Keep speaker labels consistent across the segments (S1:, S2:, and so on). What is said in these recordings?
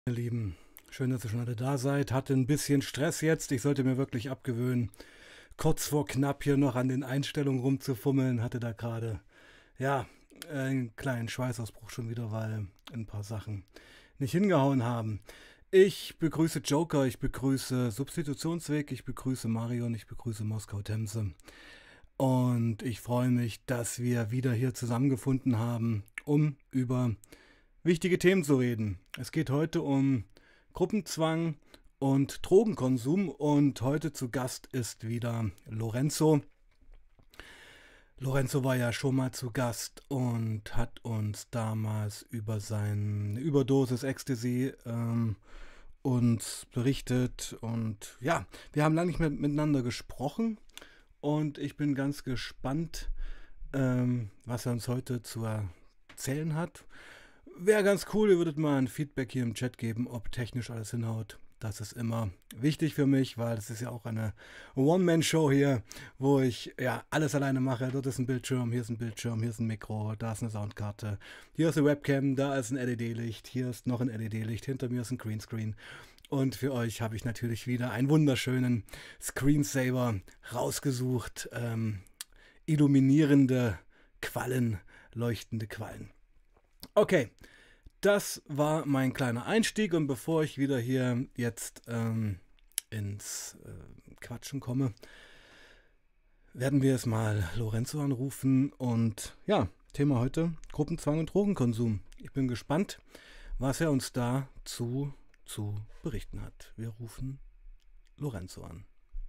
S1: Ihr Lieben, schön, dass ihr schon alle da seid. Hatte ein bisschen Stress jetzt. Ich sollte mir wirklich abgewöhnen, kurz vor knapp hier noch an den Einstellungen rumzufummeln. Hatte da gerade, ja, einen kleinen Schweißausbruch schon wieder, weil ein paar Sachen nicht hingehauen haben. Ich begrüße Joker, ich begrüße Substitutionsweg, ich begrüße Marion, ich begrüße Moskau Themse. Und ich freue mich, dass wir wieder hier zusammengefunden haben, um über wichtige Themen zu reden. Es geht heute um Gruppenzwang und Drogenkonsum und heute zu Gast ist wieder Lorenzo. Lorenzo war ja schon mal zu Gast und hat uns damals über seine Überdosis Ecstasy uns berichtet und ja, wir haben lange nicht mehr miteinander gesprochen und ich bin ganz gespannt, was er uns heute zu erzählen hat. Wäre ganz cool, ihr würdet mal ein Feedback hier im Chat geben, ob technisch alles hinhaut. Das ist immer wichtig für mich, weil es ist ja auch eine One-Man-Show hier, wo ich ja alles alleine mache. Dort ist ein Bildschirm, hier ist ein Bildschirm, hier ist ein Mikro, da ist eine Soundkarte, hier ist eine Webcam, da ist ein LED-Licht, hier ist noch ein LED-Licht, hinter mir ist ein Greenscreen. Und für euch habe ich natürlich wieder einen wunderschönen Screensaver rausgesucht. Illuminierende Quallen, leuchtende Quallen. Okay, das war mein kleiner Einstieg und bevor ich wieder hier jetzt ins Quatschen komme, werden wir es mal Lorenzo anrufen und ja, Thema heute Gruppenzwang und Drogenkonsum. Ich bin gespannt, was er uns dazu zu berichten hat. Wir rufen Lorenzo an.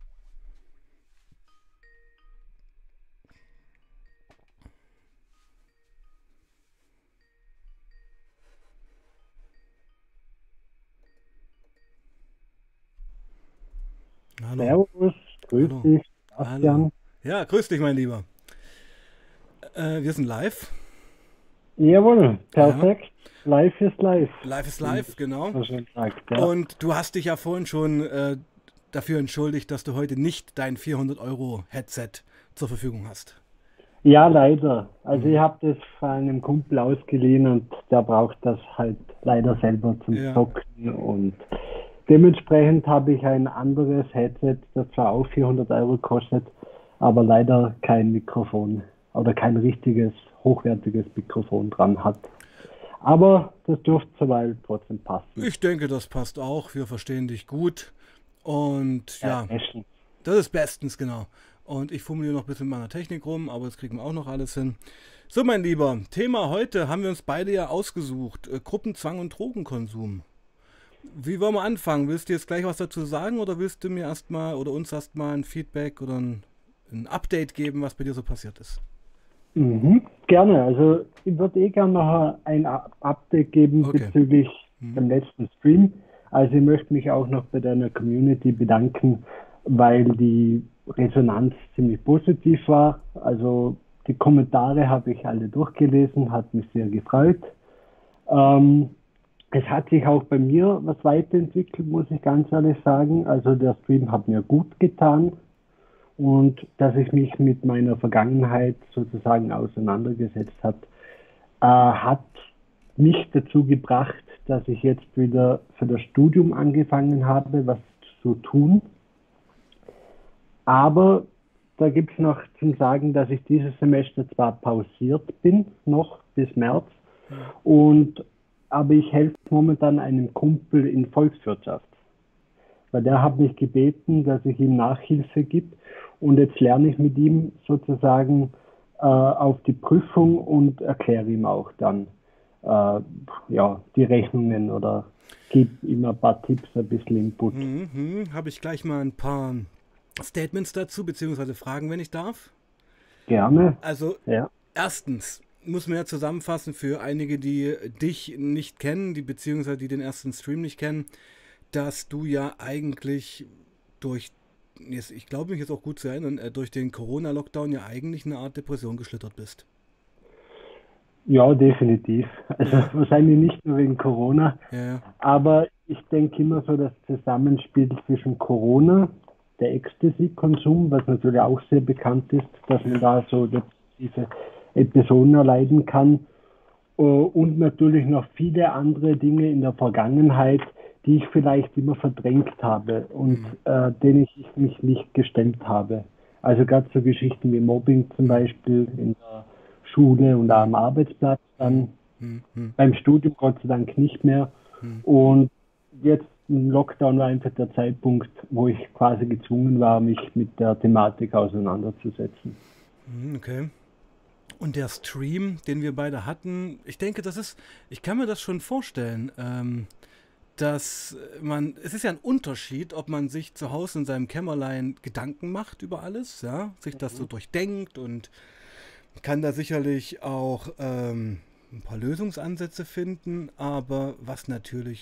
S1: Hallo.
S2: Servus, grüß
S1: Hallo.
S2: dich,
S1: Hallo.
S2: Bastian.
S1: Ja, grüß dich, mein Lieber. Wir sind live.
S2: Jawohl, perfekt. Live ist live.
S1: Live ist live, genau.
S2: So schön gesagt, ja.
S1: Und du hast dich ja vorhin schon dafür entschuldigt, dass du heute nicht dein 400-Euro-Headset zur Verfügung hast.
S2: Ja, leider. Also ich habe das von einem Kumpel ausgeliehen und der braucht das halt leider selber zum
S1: Ja.
S2: Zocken und dementsprechend habe ich ein anderes Headset, das zwar auch 400 Euro kostet, aber leider kein Mikrofon oder kein richtiges, hochwertiges Mikrofon dran hat. Aber das dürfte soweit trotzdem passen.
S1: Ich denke, das passt auch. Wir verstehen dich gut. Und ja,
S2: Bestens.
S1: das ist bestens, genau. Und ich fummel hier noch ein bisschen mit meiner Technik rum, aber das kriegen wir auch noch alles hin. So, mein Lieber, Thema heute haben wir uns beide ja ausgesucht. Gruppenzwang und Drogenkonsum. Wie wollen wir anfangen? Willst du jetzt gleich was dazu sagen oder willst du mir erstmal oder uns erstmal ein Feedback oder ein Update geben, was bei dir so passiert ist?
S2: Gerne. Also ich würde gerne noch ein Update geben
S1: Okay.
S2: bezüglich dem letzten Stream. Also ich möchte mich auch noch bei deiner Community bedanken, weil die Resonanz ziemlich positiv war. Also die Kommentare habe ich alle durchgelesen, hat mich sehr gefreut. Es hat sich auch bei mir was weiterentwickelt, muss ich ganz ehrlich sagen. Also der Stream hat mir gut getan und dass ich mich mit meiner Vergangenheit sozusagen auseinandergesetzt habe, hat mich dazu gebracht, dass ich jetzt wieder für das Studium angefangen habe, was zu tun. Aber da gibt es noch zum Sagen, dass ich dieses Semester zwar pausiert bin, noch bis März, aber ich helfe momentan einem Kumpel in Volkswirtschaft. Weil der hat mich gebeten, dass ich ihm Nachhilfe gebe und jetzt lerne ich mit ihm sozusagen auf die Prüfung und erkläre ihm auch dann die Rechnungen oder gebe ihm ein paar Tipps, ein bisschen Input.
S1: Habe ich gleich mal ein paar Statements dazu, beziehungsweise Fragen, wenn ich darf.
S2: Gerne.
S1: Also,
S2: Ja.
S1: erstens muss man ja zusammenfassen für einige, die dich nicht kennen, die beziehungsweise die den ersten Stream nicht kennen, dass du ja eigentlich ich glaube mich jetzt auch gut zu erinnern, durch den Corona-Lockdown ja eigentlich eine Art Depression geschlittert bist.
S2: Ja, definitiv. Also wahrscheinlich nicht nur wegen Corona,
S1: Ja,
S2: aber ich denke immer so das Zusammenspiel zwischen Corona, der Ecstasy-Konsum, was natürlich auch sehr bekannt ist, dass man da so diese Episoden erleiden kann und natürlich noch viele andere Dinge in der Vergangenheit, die ich vielleicht immer verdrängt habe und denen ich mich nicht gestellt habe. Also gerade so Geschichten wie Mobbing zum Beispiel in der Schule und am Arbeitsplatz dann, beim Studium Gott sei Dank nicht mehr. Und jetzt im Lockdown war einfach der Zeitpunkt, wo ich quasi gezwungen war, mich mit der Thematik auseinanderzusetzen.
S1: Okay. Und der Stream, den wir beide hatten, ich denke, ich kann mir das schon vorstellen, dass es ist ja ein Unterschied, ob man sich zu Hause in seinem Kämmerlein Gedanken macht über alles, ja, sich das so durchdenkt und kann da sicherlich auch ein paar Lösungsansätze finden, aber was natürlich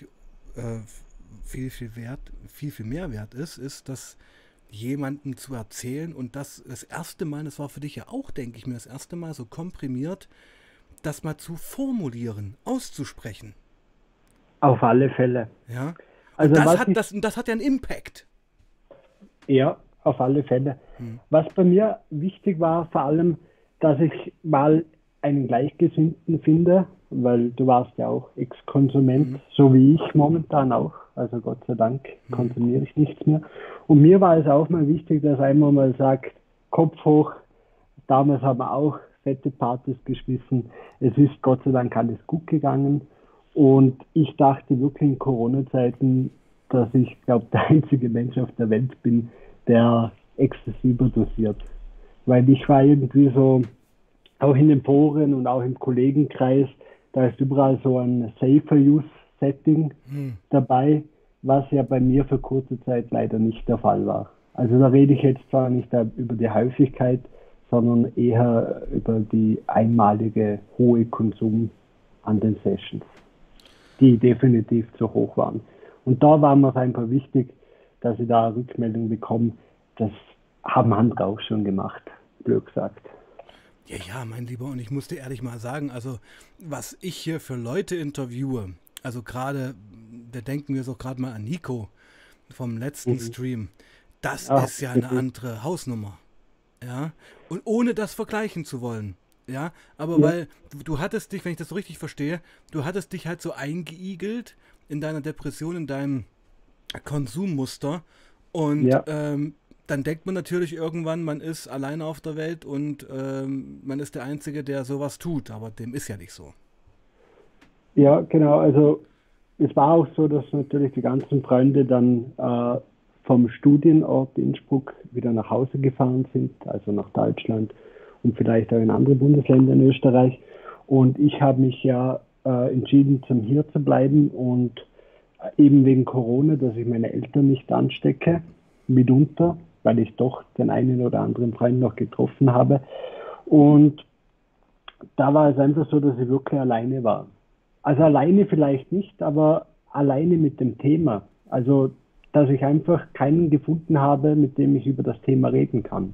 S1: viel mehr wert ist, das jemandem zu erzählen und das erste Mal, das war für dich ja auch, denke ich mir, das erste Mal so komprimiert, das mal zu formulieren, auszusprechen.
S2: Auf alle Fälle.
S1: Ja. Und
S2: Also
S1: das hat ja einen Impact.
S2: ja, auf alle Fälle. Was bei mir wichtig war, vor allem, dass ich mal einen Gleichgesinnten finde, weil du warst ja auch Ex-Konsument, so wie ich momentan auch. Also Gott sei Dank konsumiere ich nichts mehr. Und mir war es auch mal wichtig, dass einmal mal sagt, Kopf hoch. Damals haben wir auch fette Partys geschmissen. Es ist Gott sei Dank alles gut gegangen. Und ich dachte wirklich in Corona-Zeiten, dass ich, glaube, der einzige Mensch auf der Welt bin, der exzessiv dosiert. Weil ich war irgendwie so, auch in den Foren und auch im Kollegenkreis, da ist überall so ein Safer-Use-Setting dabei, was ja bei mir für kurze Zeit leider nicht der Fall war. Also da rede ich jetzt zwar nicht über die Häufigkeit, sondern eher über die einmalige hohe Konsum an den Sessions, die definitiv zu hoch waren. Und da war mir es einfach wichtig, dass ich da eine Rückmeldung bekomme. Das haben andere auch schon gemacht, blöd gesagt.
S1: Ja, mein Lieber, und ich muss dir ehrlich mal sagen, also was ich hier für Leute interviewe, also gerade, da denken wir so gerade mal an Nico vom letzten Stream, das ist ja eine andere Hausnummer, ja, und ohne das vergleichen zu wollen, ja, aber weil du hattest dich, wenn ich das so richtig verstehe, du hattest dich halt so eingeigelt in deiner Depression, in deinem Konsummuster und dann denkt man natürlich irgendwann, man ist alleine auf der Welt und man ist der Einzige, der sowas tut, aber dem ist ja nicht so.
S2: Ja, genau. Also es war auch so, dass natürlich die ganzen Freunde dann vom Studienort Innsbruck wieder nach Hause gefahren sind, also nach Deutschland und vielleicht auch in andere Bundesländer in Österreich. Und ich habe mich ja entschieden, zum hier zu bleiben und eben wegen Corona, dass ich meine Eltern nicht anstecke, mitunter, weil ich doch den einen oder anderen Freund noch getroffen habe. Und da war es einfach so, dass ich wirklich alleine war. Also alleine vielleicht nicht, aber alleine mit dem Thema. Also, dass ich einfach keinen gefunden habe, mit dem ich über das Thema reden kann.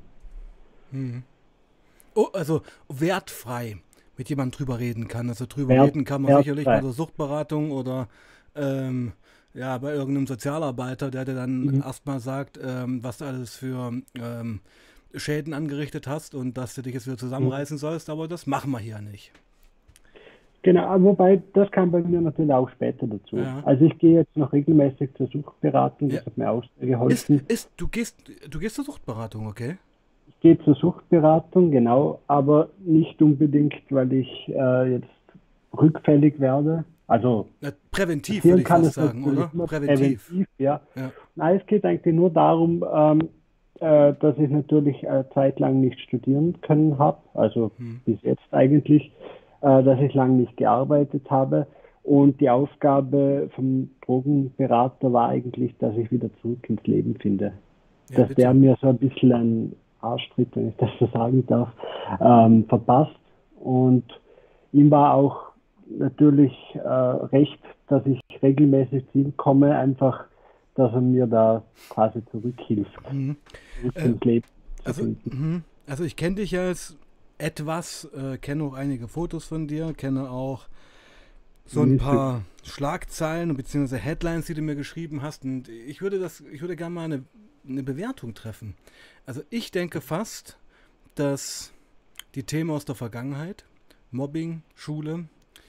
S1: Oh, also wertfrei mit jemandem drüber reden kann. Also drüber reden kann man sicherlich bei der Suchtberatung oder ja, bei irgendeinem Sozialarbeiter, der dir dann erstmal sagt, was du alles für Schäden angerichtet hast und dass du dich jetzt wieder zusammenreißen sollst, aber das machen wir hier nicht.
S2: Genau, wobei das kam bei mir natürlich auch später dazu.
S1: Ja.
S2: Also ich gehe jetzt noch regelmäßig zur Suchtberatung, das hat mir auch sehr geholfen.
S1: Du gehst zur Suchtberatung, okay?
S2: Ich gehe zur Suchtberatung, genau, aber nicht unbedingt, weil ich jetzt rückfällig werde. Also
S1: präventiv würde ich fast sagen, oder?
S2: Präventiv, ja. Nein, es geht eigentlich nur darum, dass ich natürlich zeitlang nicht studieren können habe, also bis jetzt eigentlich, dass ich lange nicht gearbeitet habe. Und die Aufgabe vom Drogenberater war eigentlich, dass ich wieder zurück ins Leben finde. Ja, dass der mir so ein bisschen einen Arschtritt, wenn ich das so sagen darf, verpasst. Und ihm war auch natürlich recht, dass ich regelmäßig zu ihm komme, einfach, dass er mir da quasi zurückhilft, ins Leben zu finden.
S1: Also ich kenne dich ja jetzt etwas, kenne auch einige Fotos von dir, kenne auch so ein paar Schlagzeilen bzw. Headlines, die du mir geschrieben hast, und ich würde gerne mal eine Bewertung treffen. Also ich denke fast, dass die Themen aus der Vergangenheit, Mobbing, Schule,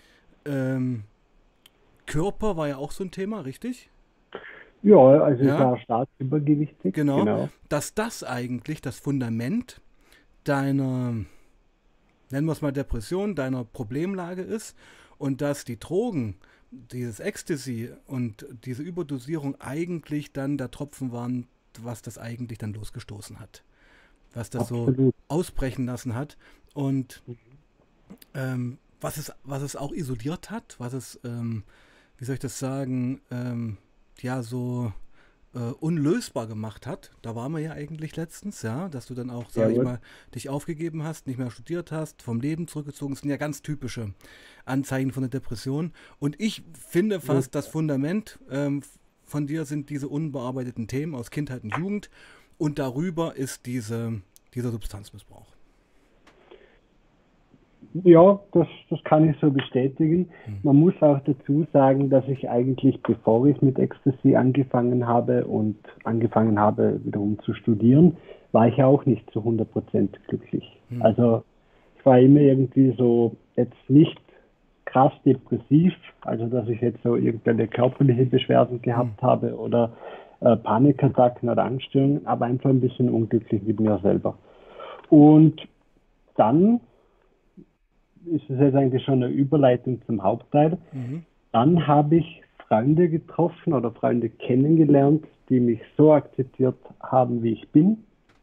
S1: Ähm, Körper war ja auch so ein Thema, richtig?
S2: Ja, also ich
S1: Ja,
S2: war stark übergewichtig,
S1: genau.
S2: genau.
S1: Dass das eigentlich das Fundament deiner, nennen wir es mal Depression, deiner Problemlage ist und dass die Drogen, dieses Ecstasy und diese Überdosierung eigentlich dann der Tropfen waren, was das eigentlich dann losgestoßen hat. Was das so
S2: Absolut.
S1: ausbrechen lassen hat und was es auch isoliert hat, was es, wie soll ich das sagen, ja, so unlösbar gemacht hat. Da waren wir ja eigentlich letztens, ja, dass du dann auch, sage ich
S2: Jawohl.
S1: mal, dich aufgegeben hast, nicht mehr studiert hast, vom Leben zurückgezogen. Das sind ja ganz typische Anzeichen von der Depression. Und ich finde fast, das Fundament von dir sind diese unbearbeiteten Themen aus Kindheit und Jugend und darüber ist dieser Substanzmissbrauch.
S2: Ja, das kann ich so bestätigen. Man muss auch dazu sagen, dass ich eigentlich, bevor ich mit Ecstasy angefangen habe und angefangen habe wiederum zu studieren, war ich auch nicht zu 100% glücklich. Also ich war immer irgendwie so jetzt nicht krass depressiv, also dass ich jetzt so irgendwelche körperliche Beschwerden gehabt habe oder Panikattacken oder Angststörungen, aber einfach ein bisschen unglücklich mit mir selber. Und dann ist es jetzt eigentlich schon eine Überleitung zum Hauptteil. Dann habe ich Freunde getroffen oder Freunde kennengelernt, die mich so akzeptiert haben, wie ich bin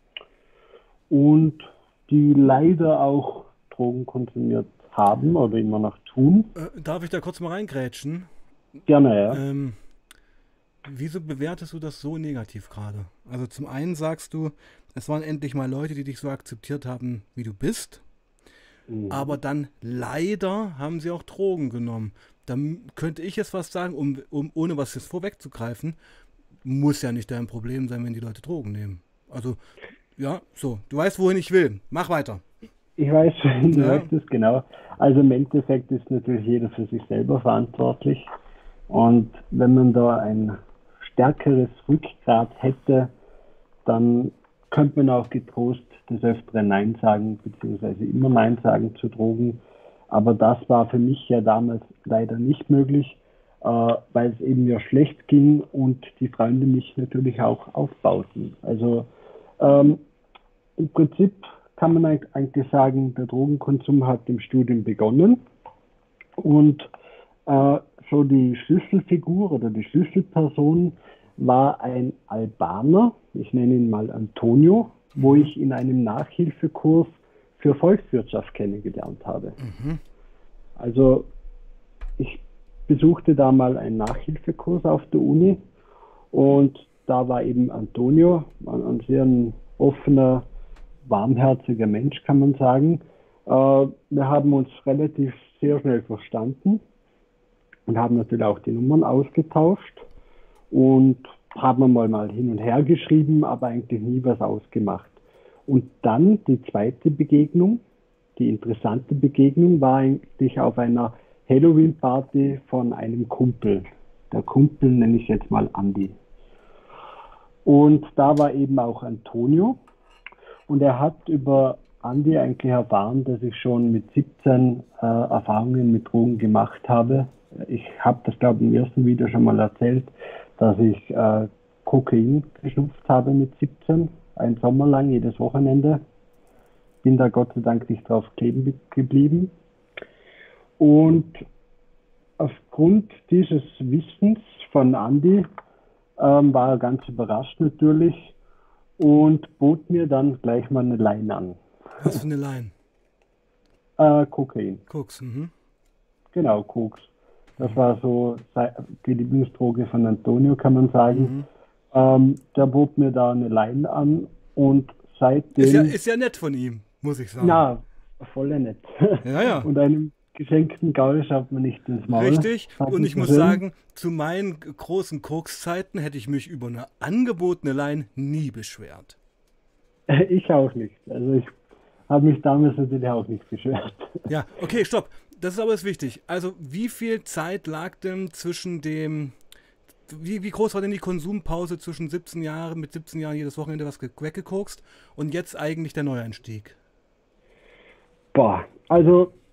S2: und die leider auch Drogen konsumiert haben oder immer noch tun.
S1: Darf ich da kurz mal reingrätschen?
S2: Gerne, ja.
S1: Ähm, Wieso bewertest du das so negativ gerade? Also zum einen sagst du, es waren endlich mal Leute, die dich so akzeptiert haben, wie du bist, aber dann leider haben sie auch Drogen genommen. Dann könnte ich jetzt was sagen, ohne was jetzt vorwegzugreifen, muss ja nicht dein Problem sein, wenn die Leute Drogen nehmen. Also, ja, so, du weißt, wohin ich will. Mach weiter.
S2: Ich weiß, wohin du
S1: Ja,
S2: möchtest, genau. Also im Endeffekt ist natürlich jeder für sich selber verantwortlich. Und wenn man da ein stärkeres Rückgrat hätte, dann könnte man auch getrost des Öfteren Nein sagen, beziehungsweise immer Nein sagen zu Drogen. Aber das war für mich ja damals leider nicht möglich, weil es eben mir schlecht ging und die Freunde mich natürlich auch aufbauten. Also ähm, im Prinzip kann man eigentlich sagen, der Drogenkonsum hat im Studium begonnen und äh, so die Schlüsselfigur oder die Schlüsselperson war ein Albaner, ich nenne ihn mal Antonio, wo ich in einem Nachhilfekurs für Volkswirtschaft kennengelernt habe. Also ich besuchte da mal einen Nachhilfekurs auf der Uni und da war eben Antonio, ein sehr offener, warmherziger Mensch, kann man sagen. Wir haben uns relativ sehr schnell verstanden und haben natürlich auch die Nummern ausgetauscht und haben mal hin und her geschrieben, aber eigentlich nie was ausgemacht. Und dann die zweite Begegnung, die interessante Begegnung, war eigentlich auf einer Halloween-Party von einem Kumpel. Der Kumpel nenne ich jetzt mal Andi. Und da war eben auch Antonio. Und er hat über Andi eigentlich erfahren, dass ich schon mit 17 Erfahrungen mit Drogen gemacht habe. Ich habe das, glaube ich, im ersten Video schon mal erzählt, dass ich Kokain geschnupft habe mit 17, einen Sommer lang, jedes Wochenende. Bin da Gott sei Dank nicht drauf kleben geblieben. Und aufgrund dieses Wissens von Andi war er ganz überrascht natürlich und bot mir dann gleich mal eine Line an.
S1: was für eine Line?
S2: Kokain,
S1: Koks,
S2: genau, Koks. Das war so die Lieblingsdroge von Antonio, kann man sagen. Der bot mir da eine Line an und seitdem,
S1: Ist ja nett von ihm, muss ich sagen.
S2: na, voll nett.
S1: Ja, ja.
S2: Und einem geschenkten Gaul schaut man nicht ins Maul.
S1: Richtig.
S2: sagt
S1: Und
S2: man
S1: ich
S2: so
S1: muss
S2: schön.
S1: sagen, zu meinen großen Kokszeiten hätte ich mich über eine angebotene Line nie beschwert.
S2: Ich auch nicht. Also ich habe mich damals natürlich auch nicht beschwert.
S1: Ja, okay, stopp. Das ist aber jetzt wichtig. Also, wie viel Zeit lag denn zwischen dem. Wie groß war denn die Konsumpause zwischen 17 Jahren, mit 17 Jahren jedes Wochenende was weggekokst und jetzt eigentlich der Neueinstieg?
S2: Boah, also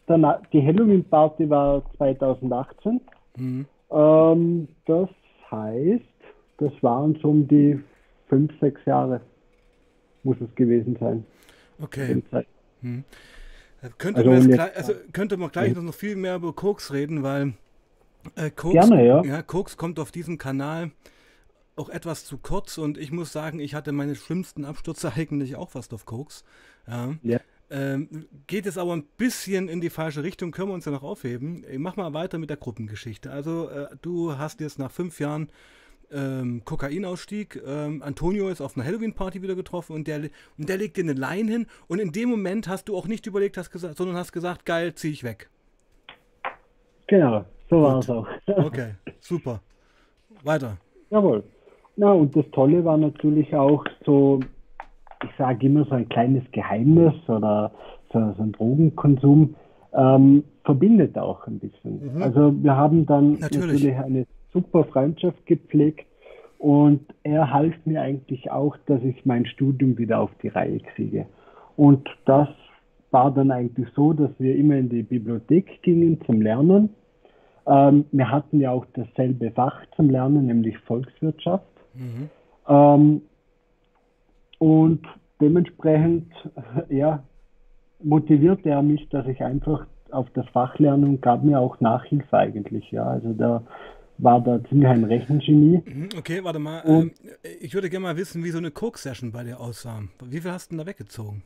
S2: die Halloween-Party war 2018.
S1: Mhm.
S2: Das heißt, das waren so um die 5, 6 Jahre, muss es gewesen sein.
S1: Okay. Mhm.
S2: Also, und jetzt,
S1: Könnte man gleich noch viel mehr über Koks reden, weil
S2: gerne, ja.
S1: Koks kommt auf diesem Kanal auch etwas zu kurz und ich muss sagen, ich hatte meine schlimmsten Abstürze eigentlich auch fast auf Koks. Ja.
S2: Ja.
S1: Geht es aber ein bisschen in die falsche Richtung, können wir uns ja noch aufheben. Ich mach mal weiter mit der Gruppengeschichte. Also du hast jetzt nach 5 Jahren Kokainausstieg, Antonio ist auf einer Halloween-Party wieder getroffen und der legt dir eine Line hin und in dem Moment hast du auch nicht überlegt, sondern hast gesagt, geil, zieh ich weg.
S2: Genau, so war
S1: Gut.
S2: es auch.
S1: Okay, super. Weiter.
S2: Jawohl. Na, und das Tolle war natürlich auch so, ich sage immer so ein kleines Geheimnis oder so ein Drogenkonsum verbindet auch ein bisschen. Also wir haben dann
S1: Natürlich.
S2: natürlich eine super Freundschaft gepflegt und er half mir eigentlich auch, dass ich mein Studium wieder auf die Reihe kriege. Und das war dann eigentlich so, dass wir immer in die Bibliothek gingen zum Lernen. Wir hatten ja auch dasselbe Fach zum Lernen, nämlich Volkswirtschaft. Und dementsprechend ja, motivierte er mich, dass ich einfach auf das Fach lerne und gab mir auch Nachhilfe eigentlich. Ja. Also da war da ziemlich ein Rechengenie.
S1: Okay, warte mal.
S2: Und
S1: Ich würde gerne mal wissen, wie so eine Coke-Session bei dir aussah. Wie viel hast du denn da weggezogen?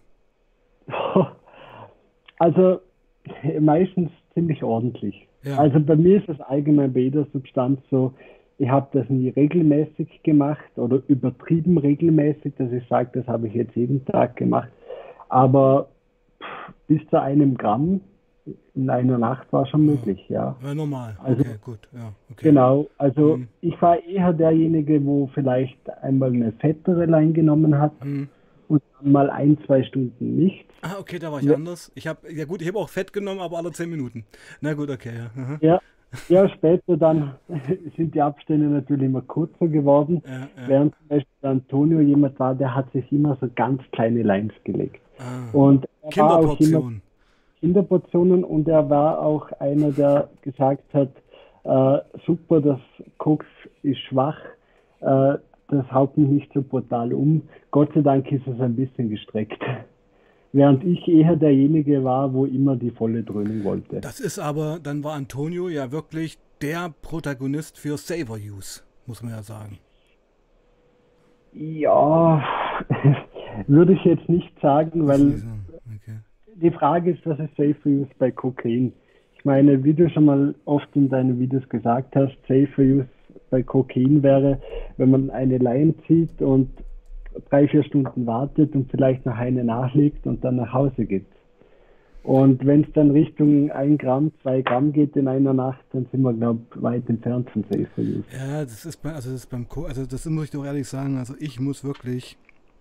S2: also meistens ziemlich ordentlich.
S1: Ja.
S2: Also bei mir ist es allgemein bei jeder Substanz so, ich habe das nie regelmäßig gemacht oder übertrieben regelmäßig, dass ich sage, das habe ich jetzt jeden Tag gemacht. Aber bis zu 1 Gramm in einer Nacht war schon möglich, ja.
S1: Ja, normal.
S2: Also
S1: Okay, gut. Ja, okay.
S2: genau, also ich war eher derjenige, wo vielleicht einmal eine fettere Line genommen hat und dann mal 1, 2 Stunden nichts.
S1: Ah, okay, da war ich anders. Ich habe auch Fett genommen, aber alle 10 Minuten. Na gut, okay, ja. Aha.
S2: Ja, später dann sind die Abstände natürlich immer kurzer geworden,
S1: Ja.
S2: während zum Beispiel Antonio jemand war, der hat sich immer so ganz kleine Lines gelegt.
S1: Ah.
S2: Und er war auch immer
S1: Kinderportion.
S2: Kinderportionen und er war auch einer, der gesagt hat, super, das Koks ist schwach, das haut mich nicht so brutal um. Gott sei Dank ist es ein bisschen gestreckt. Während ich eher derjenige war, wo immer die volle Dröhnung wollte.
S1: Dann war Antonio ja wirklich der Protagonist für Saver Use, muss man ja sagen.
S2: Ja, würde ich jetzt nicht sagen, weil
S1: Okay.
S2: die Frage ist, was ist Safe Use bei Kokain? Ich meine, wie du schon mal oft in deinen Videos gesagt hast, Safe Use bei Kokain wäre, wenn man eine Line zieht und 3, 4 Stunden wartet und vielleicht noch eine nachlegt und dann nach Hause geht. Und wenn es dann Richtung 1 Gramm, 2 Gramm geht in einer Nacht, dann sind wir, glaube ich, weit entfernt von Safe Use.
S1: Ja, das muss ich doch ehrlich sagen, also ich muss wirklich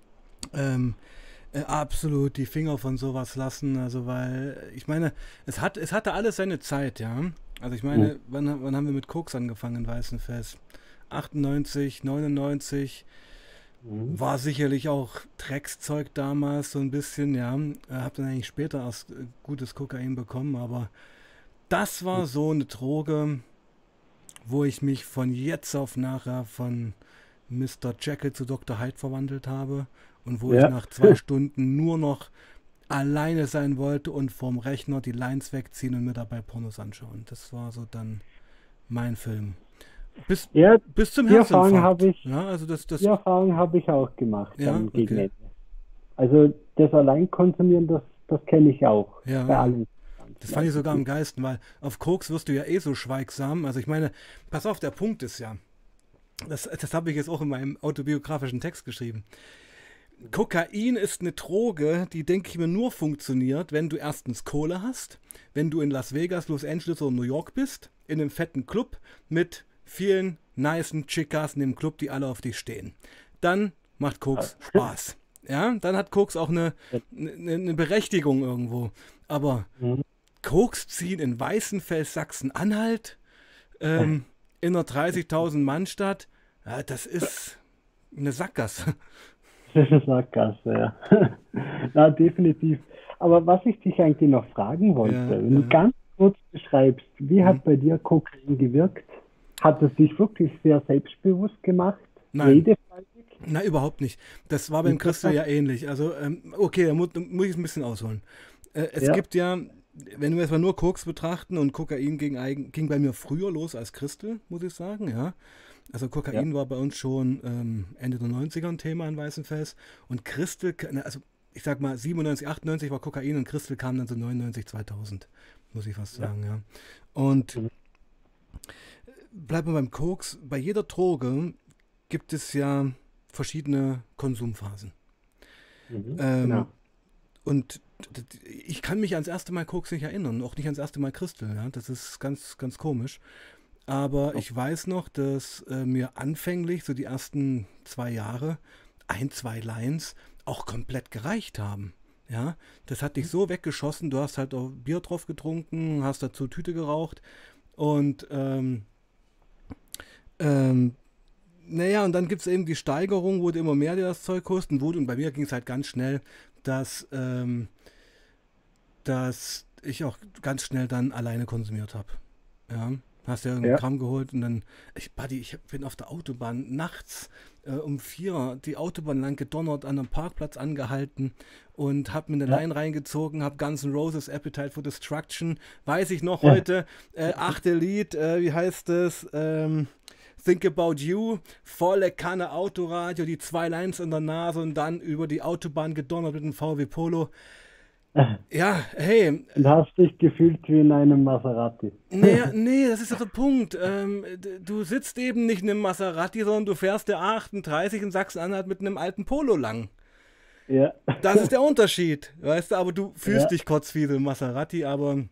S1: absolut die Finger von sowas lassen, also weil, ich meine, es hatte alles seine Zeit, ja. Also ich meine, wann haben wir mit Koks angefangen in Weißenfels? 98, 99, war sicherlich auch Dreckszeug damals so ein bisschen, ja. Hab dann eigentlich später erst gutes Kokain bekommen, aber das war so eine Droge, wo ich mich von jetzt auf nachher von Mr. Jekyll zu Dr. Hyde verwandelt habe und wo ich nach 2 Stunden nur noch alleine sein wollte und vorm Rechner die Lines wegziehen und mir dabei Pornos anschauen. Das war so dann mein Film. Bis zum
S2: Die Erfahrung
S1: Herzinfarkt.
S2: habe ich,
S1: Ja, also
S2: die Erfahrung habe ich auch gemacht dann gegen
S1: okay.
S2: Ende. Also das allein konsumieren, das kenne ich auch.
S1: Ja.
S2: Bei allen.
S1: Das fand ich sogar am geilsten, weil auf Koks wirst du ja eh so schweigsam. Also ich meine, pass auf, der Punkt ist ja, das habe ich jetzt auch in meinem autobiografischen Text geschrieben. Kokain ist eine Droge, die, denke ich mir, nur funktioniert, wenn du erstens Kohle hast, wenn du in Las Vegas, Los Angeles oder New York bist, in einem fetten Club mit vielen nicen Chicas in dem Club, die alle auf dich stehen. Dann macht Koks Spaß. Ja, dann hat Koks auch eine Berechtigung irgendwo. Aber Koks ziehen in Weißenfels, Sachsen-Anhalt, in einer 30.000 Mann Stadt, ja, das ist eine Sackgasse.
S2: Das ist eine Sackgasse, ja. Na, definitiv. Aber was ich dich eigentlich noch fragen wollte,
S1: Ja,
S2: wenn du ganz kurz beschreibst, wie
S1: hm.
S2: hat bei dir Kokain gewirkt? Hat es dich wirklich sehr selbstbewusst gemacht?
S1: Nein.
S2: Redefreudig?
S1: Na, überhaupt nicht. Das war beim Christel
S2: Interessant.
S1: ja ähnlich. Also, okay, da muss ich ein bisschen ausholen. Es
S2: Ja,
S1: gibt ja, wenn wir jetzt mal nur Koks betrachten und Kokain ging bei mir früher los als Christel, muss ich sagen, ja. Also
S2: ja.
S1: Kokain war bei uns schon Ende der 90er ein Thema in Weißenfels und Christel, also ich sag mal 97, 98 war Kokain und Christel kam dann so 99, 2000, muss ich fast
S2: Ja.
S1: sagen, ja. Und
S2: Mhm.
S1: bleiben wir beim Koks, bei jeder Droge gibt es ja verschiedene Konsumphasen.
S2: Mhm.
S1: Ähm,
S2: Genau.
S1: und ich kann mich ans erste Mal Koks nicht erinnern, auch nicht ans erste Mal Christel, ja. Das ist ganz, ganz komisch. Aber
S2: Oh.
S1: ich weiß noch, dass mir anfänglich, so die ersten 2 Jahre, ein, zwei Lines auch komplett gereicht haben. Ja, das hat dich so weggeschossen, du hast halt auch Bier drauf getrunken, hast dazu Tüte geraucht und ähm, naja, und dann gibt es eben die Steigerung, wo du immer mehr dir das Zeug kosten wurde. Und bei mir ging es halt ganz schnell, dass, dass ich auch ganz schnell dann alleine konsumiert habe. Ja, hast ja irgendein
S2: Ja.
S1: Gramm geholt und dann, Buddy, ich bin auf der Autobahn nachts um 4 die Autobahn lang gedonnert, an einem Parkplatz angehalten und hab mir eine
S2: Ja.
S1: Line reingezogen, hab Guns N' Roses Appetite for Destruction, weiß ich noch
S2: Ja.
S1: heute, 8. Lied, wie heißt es, Think About You, volle Kanne Autoradio, die 2 Lines in der Nase und dann über die Autobahn gedonnert mit dem VW Polo. Ja, hey,
S2: Und hast dich gefühlt wie in einem Maserati.
S1: naja, nee, das ist ja der Punkt. Du sitzt eben nicht in einem Maserati, sondern du fährst der A38 in Sachsen-Anhalt mit einem alten Polo lang.
S2: Ja.
S1: Das ist der Unterschied, weißt du, aber du fühlst
S2: Ja.
S1: dich kotzfiesel im Maserati, aber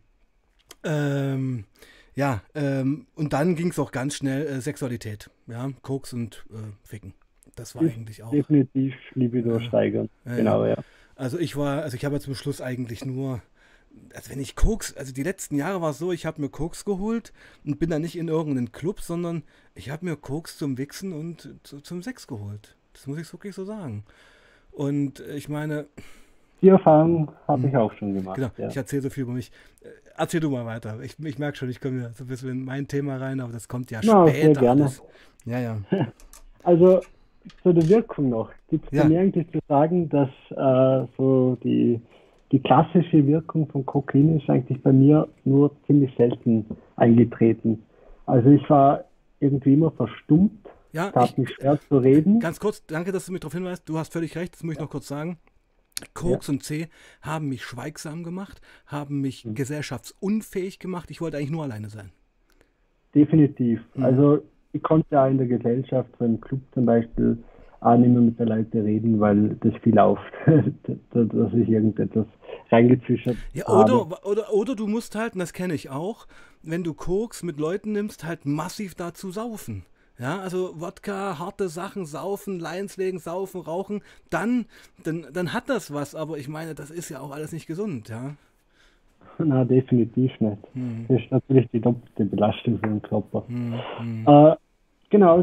S1: ähm, ja, und dann ging es auch ganz schnell Sexualität, ja, Koks und Ficken. Das war
S2: Ist
S1: eigentlich auch.
S2: definitiv Libido
S1: Ja,
S2: steigern.
S1: ja, ja.
S2: Genau, ja.
S1: Also ich habe ja zum Schluss eigentlich nur, also wenn ich Koks, also die letzten Jahre war es so, ich habe mir Koks geholt und bin dann nicht in irgendeinen Club, sondern ich habe mir Koks zum Wichsen und zum Sex geholt. Das muss ich wirklich so sagen. Und ich meine,
S2: Die Erfahrung habe
S1: hm,
S2: ich auch schon gemacht,
S1: genau,
S2: ja.
S1: ich erzähle so viel über mich. Erzähl du mal weiter. Ich merke schon, ich komme ja so ein bisschen in mein Thema rein, aber das kommt ja
S2: Na, sehr
S1: später
S2: gerne.
S1: alles. Ja, ja.
S2: Also zu der Wirkung noch. Gibt es bei
S1: Ja,
S2: mir eigentlich zu sagen, dass so die klassische Wirkung von Kokain ist eigentlich bei mir nur ziemlich selten eingetreten. Also ich war irgendwie immer verstummt,
S1: ja,
S2: tat mich schwer zu reden.
S1: ganz kurz, danke, dass du mich darauf hinweist. Du hast völlig recht, das muss ich noch kurz sagen.
S2: Ja.
S1: Koks und C haben mich schweigsam gemacht, haben mich
S2: Hm.
S1: gesellschaftsunfähig gemacht. Ich wollte eigentlich nur alleine sein.
S2: Definitiv.
S1: Hm.
S2: Also ich konnte ja in der Gesellschaft, so im Club zum Beispiel, auch nicht mehr mit den Leuten reden, weil das fiel auf, dass ich irgendetwas reingezwischert
S1: Ja,
S2: habe.
S1: oder du musst halt, und das kenne ich auch, wenn du Koks mit Leuten nimmst, halt massiv dazu saufen. Ja, also Wodka, harte Sachen, saufen, Lines legen, saufen, rauchen, dann hat das was, aber ich meine, das ist ja auch alles nicht gesund, ja.
S2: Na, definitiv nicht.
S1: Hm,
S2: Das ist natürlich die doppelte Belastung für den Körper.
S1: hm, hm,
S2: Äh, genau,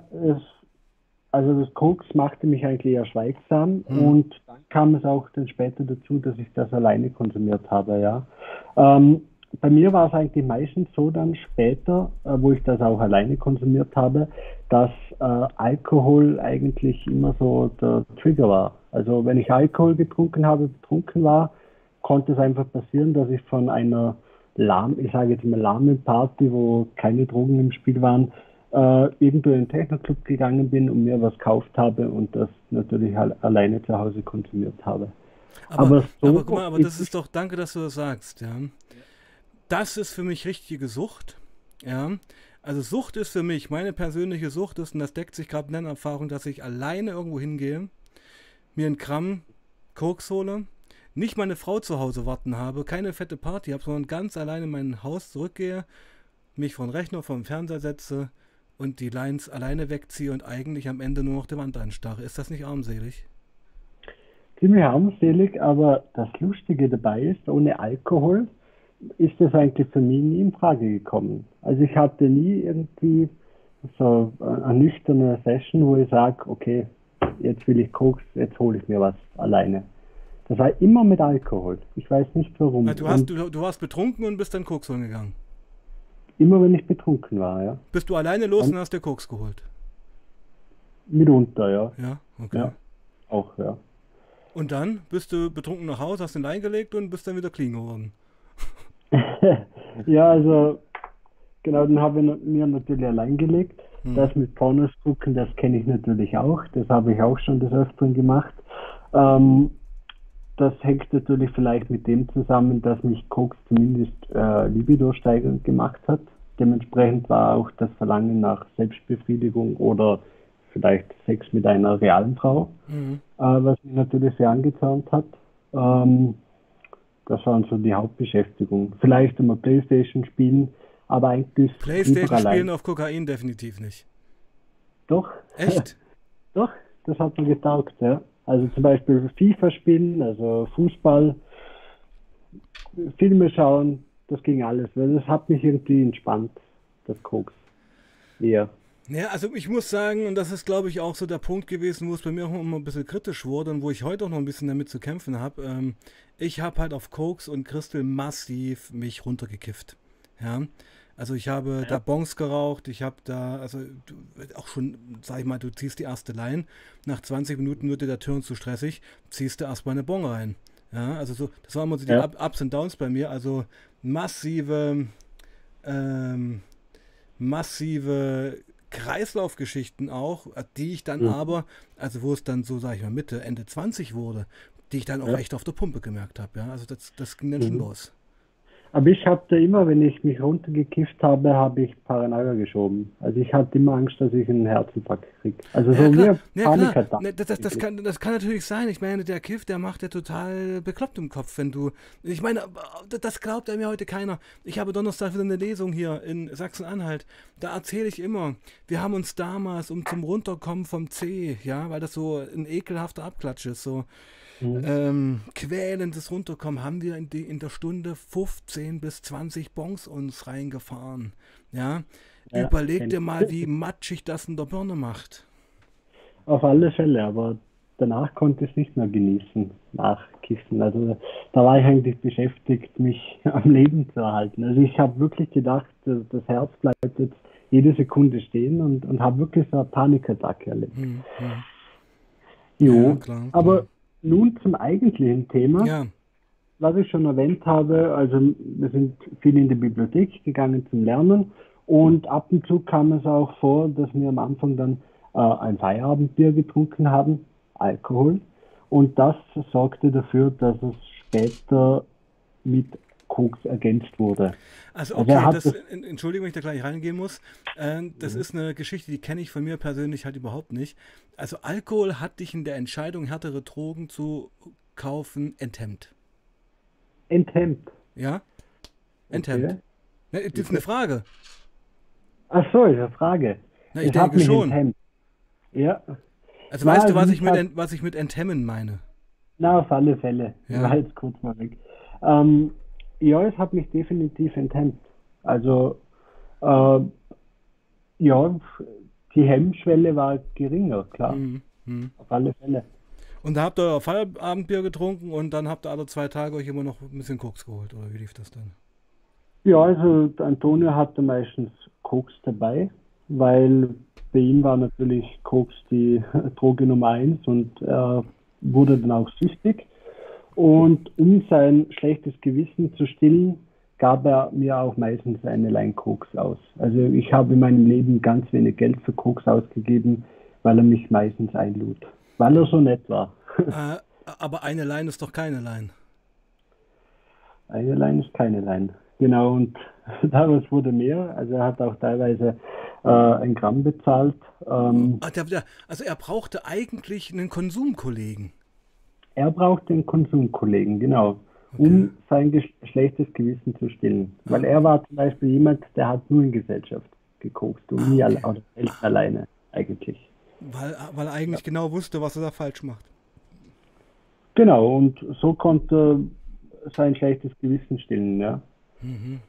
S2: also das Koks machte mich eigentlich eher schweigsam
S1: hm.
S2: und dann kam es auch dann später dazu, dass ich das alleine konsumiert habe, ja. Ähm, bei mir war es eigentlich meistens so dann später, wo ich das auch alleine konsumiert habe, dass Alkohol eigentlich immer so der Trigger war. Also wenn ich Alkohol getrunken habe, betrunken war, konnte es einfach passieren, dass ich von einer ich sage jetzt mal lahmen Party, wo keine Drogen im Spiel waren, irgendwo in den Techno-Club gegangen bin und mir was gekauft habe und das natürlich alleine zu Hause konsumiert habe.
S1: Aber,
S2: Aber
S1: aber guck mal,
S2: so
S1: aber
S2: ist
S1: das
S2: es,
S1: ist doch, danke, dass du das sagst, ja. Das ist für mich richtige Sucht. Ja. Also Sucht ist für mich, meine persönliche Sucht ist, und das deckt sich gerade mit der Erfahrung, dass ich alleine irgendwo hingehe, mir einen Gramm Koks hole, nicht meine Frau zu Hause warten habe, keine fette Party habe, sondern ganz alleine in mein Haus zurückgehe, mich vor den Rechner, vor den Fernseher setze und die Lines alleine wegziehe und eigentlich am Ende nur noch die Wand anstarre. Ist das nicht armselig?
S2: ziemlich armselig, aber das Lustige dabei ist, ohne Alkohol ist das eigentlich für mich nie in Frage gekommen. Also ich hatte nie irgendwie so eine nüchterne Session, wo ich sage, okay, jetzt will ich Koks, jetzt hole ich mir was alleine. Das war immer mit Alkohol. Ich weiß nicht warum.
S1: Du warst betrunken und bist dann Koks holen gegangen.
S2: Immer wenn ich betrunken war, ja.
S1: Bist du alleine los und hast dir Koks geholt?
S2: Mitunter, ja.
S1: Ja, okay.
S2: Ja, auch, ja.
S1: Und dann bist du betrunken nach Hause, hast den eingelegt und bist dann wieder clean geworden.
S2: Ja, also genau, dann habe ich mir natürlich allein gelegt. Das mit Pornos gucken, das kenne ich natürlich auch. Das habe ich auch schon des Öfteren gemacht. Das hängt natürlich vielleicht mit dem zusammen, dass mich Koks zumindest Libido steigernd gemacht hat. Dementsprechend war auch das Verlangen nach Selbstbefriedigung oder vielleicht Sex mit einer realen Frau, was mich natürlich sehr angezörnt hat. Das waren so die Hauptbeschäftigung. Vielleicht immer Playstation spielen, aber eigentlich
S1: Playstation spielen auf Kokain definitiv nicht.
S2: Doch.
S1: Echt?
S2: Doch, das hat mir getaugt, ja. Also zum Beispiel FIFA spielen, also Fußball, Filme schauen, das ging alles. Weil das hat mich irgendwie entspannt, das Koks. Eher.
S1: Ja, also ich muss sagen, und das ist glaube ich auch so der Punkt gewesen, wo es bei mir auch immer ein bisschen kritisch wurde und wo ich heute auch noch ein bisschen damit zu kämpfen habe. Ich habe halt auf Koks und Crystal massiv mich runtergekifft. Ja. Also ich habe da Bongs geraucht, ich habe da, also auch schon, sag ich mal, du ziehst die erste Line, nach 20 Minuten wird dir der Turn zu stressig, ziehst du erstmal eine Bong rein. Ja, also so, das waren immer so die Ups und Downs bei mir, also massive Kreislaufgeschichten auch, die ich dann aber, also wo es dann so, sag ich mal, Mitte, Ende 20 wurde, die ich dann auch echt auf der Pumpe gemerkt habe. Ja, also das ging dann schon los.
S2: Aber ich habe da immer, wenn ich mich runtergekifft habe, habe ich Paranoia geschoben. Also ich hatte immer Angst, dass ich einen Herzinfarkt kriege. Also so wie Panikattacken.
S1: Ne, das kann natürlich sein. Ich meine, der Kiff, der macht ja total bekloppt im Kopf, wenn du. Ich meine, das glaubt mir heute keiner. Ich habe Donnerstag wieder eine Lesung hier in Sachsen-Anhalt. Da erzähle ich immer, wir haben uns damals zum Runterkommen vom C, ja, weil das so ein ekelhafter Abklatsch ist, so. Quälendes Runterkommen haben wir in der Stunde 15 bis 20 Bongs uns reingefahren. Ja? Überleg dir mal, wie matschig das in der Birne macht.
S2: Auf alle Fälle, aber danach konnte ich es nicht mehr genießen, nach Kiffen. Also da war ich eigentlich beschäftigt, mich am Leben zu erhalten. Also ich habe wirklich gedacht, das Herz bleibt jetzt jede Sekunde stehen und habe wirklich so eine Panikattacke erlebt. Jo,
S1: Ja, klar.
S2: aber nun zum eigentlichen Thema,
S1: Ja,
S2: was ich schon erwähnt habe. Also wir sind viel in die Bibliothek gegangen zum Lernen und ab und zu kam es auch vor, dass wir am Anfang dann ein Feierabendbier getrunken haben, Alkohol. Und das sorgte dafür, dass es später mit Koks ergänzt wurde.
S1: also
S2: Also er
S1: okay,
S2: hat das,
S1: Entschuldigung, wenn ich da gleich reingehen muss. Das ist eine Geschichte, die kenne ich von mir persönlich halt überhaupt nicht. Also Alkohol hat dich in der Entscheidung, härtere Drogen zu kaufen, enthemmt.
S2: enthemmt.
S1: Ja? Enthemmt.
S2: Okay.
S1: Ne, das ist eine Frage.
S2: Ach so, ist eine Frage.
S1: Na, ich
S2: Es hat
S1: denke
S2: mich
S1: schon.
S2: enthemmt. Ja.
S1: Also
S2: Na,
S1: weißt du,
S2: also mich hat,
S1: was ich mit enthemmen meine?
S2: na, auf alle Fälle. Ich war
S1: Ja.
S2: jetzt kurz mal weg. Ja, es hat mich definitiv enthemmt. Also, äh, ja, die Hemmschwelle war geringer, klar.
S1: Mhm. Mhm.
S2: Auf alle Fälle.
S1: Und da habt ihr euer Feierabendbier getrunken und dann habt ihr alle 2 Tage euch immer noch ein bisschen Koks geholt, oder wie lief das dann?
S2: Ja, also der Antonio hatte meistens Koks dabei, weil bei ihm war natürlich Koks die Droge Nummer eins und er wurde dann auch süchtig. Und um sein schlechtes Gewissen zu stillen, gab er mir auch meistens eine Line Koks aus. Also ich habe in meinem Leben ganz wenig Geld für Koks ausgegeben, weil er mich meistens einlud. Weil er so nett war.
S1: Äh, aber eine Line ist doch keine Line.
S2: Eine Line ist keine Line. Genau, und daraus wurde mehr. Also er hat auch teilweise ein Gramm bezahlt.
S1: Also er brauchte eigentlich einen Konsumkollegen.
S2: Er braucht den Konsumkollegen, genau,
S1: Okay.
S2: um sein schlechtes Gewissen zu stillen. Weil er war zum Beispiel jemand, der hat nur in Gesellschaft gekokst und nie
S1: Okay.
S2: oder selten alleine eigentlich.
S1: Weil er eigentlich genau wusste, was er da falsch macht.
S2: Genau, und so konnte er sein schlechtes Gewissen stillen, ja.
S1: Mhm.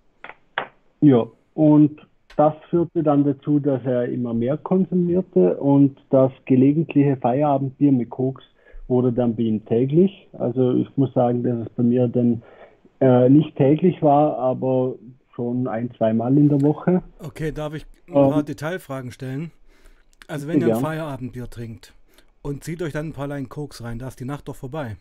S2: Ja, und das führte dann dazu, dass er immer mehr konsumierte und das gelegentliche Feierabendbier mit Koks wurde dann bei ihm täglich. Also ich muss sagen, dass es bei mir dann nicht täglich war, aber schon ein, zweimal in der Woche.
S1: Okay, darf ich ein paar
S2: Ähm,
S1: Detailfragen stellen? Also wenn
S2: Sehr
S1: ihr ein
S2: gern.
S1: Feierabendbier trinkt und zieht euch dann ein paar Lein Koks rein, da ist die Nacht doch vorbei.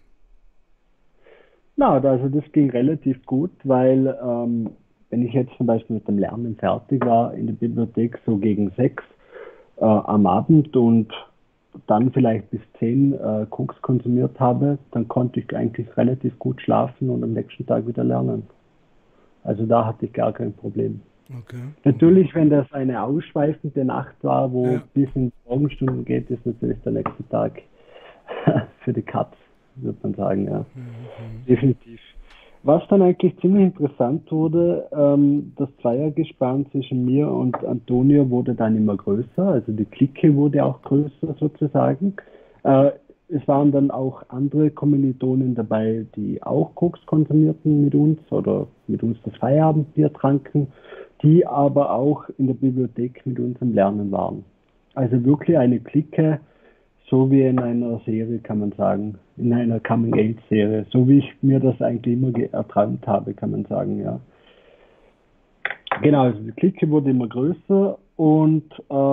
S2: Na, also das ging relativ gut, weil wenn ich jetzt zum Beispiel mit dem Lernen fertig war in der Bibliothek so gegen 6 am Abend und dann vielleicht bis 10 Koks konsumiert habe, dann konnte ich eigentlich relativ gut schlafen und am nächsten Tag wieder lernen. Also da hatte ich gar kein Problem.
S1: Okay, okay.
S2: Natürlich, wenn das eine ausschweifende Nacht war, wo
S1: Ja.
S2: bis in die Morgenstunden geht, ist natürlich der nächste Tag für die Katz, würde man sagen, ja.
S1: Mhm.
S2: Definitiv. Was dann eigentlich ziemlich interessant wurde, das Zweiergespann zwischen mir und Antonio wurde dann immer größer, also die Clique wurde auch größer sozusagen. Äh, Es waren dann auch andere Kommilitonen dabei, die auch Koks konsumierten mit uns oder mit uns das Feierabendbier tranken, die aber auch in der Bibliothek mit uns am Lernen waren. Also wirklich eine Clique, so wie in einer Serie, kann man sagen, in einer Coming-Age-Serie, so wie ich mir das eigentlich immer erträumt habe, kann man sagen, ja. Genau, also die Clique wurde immer größer und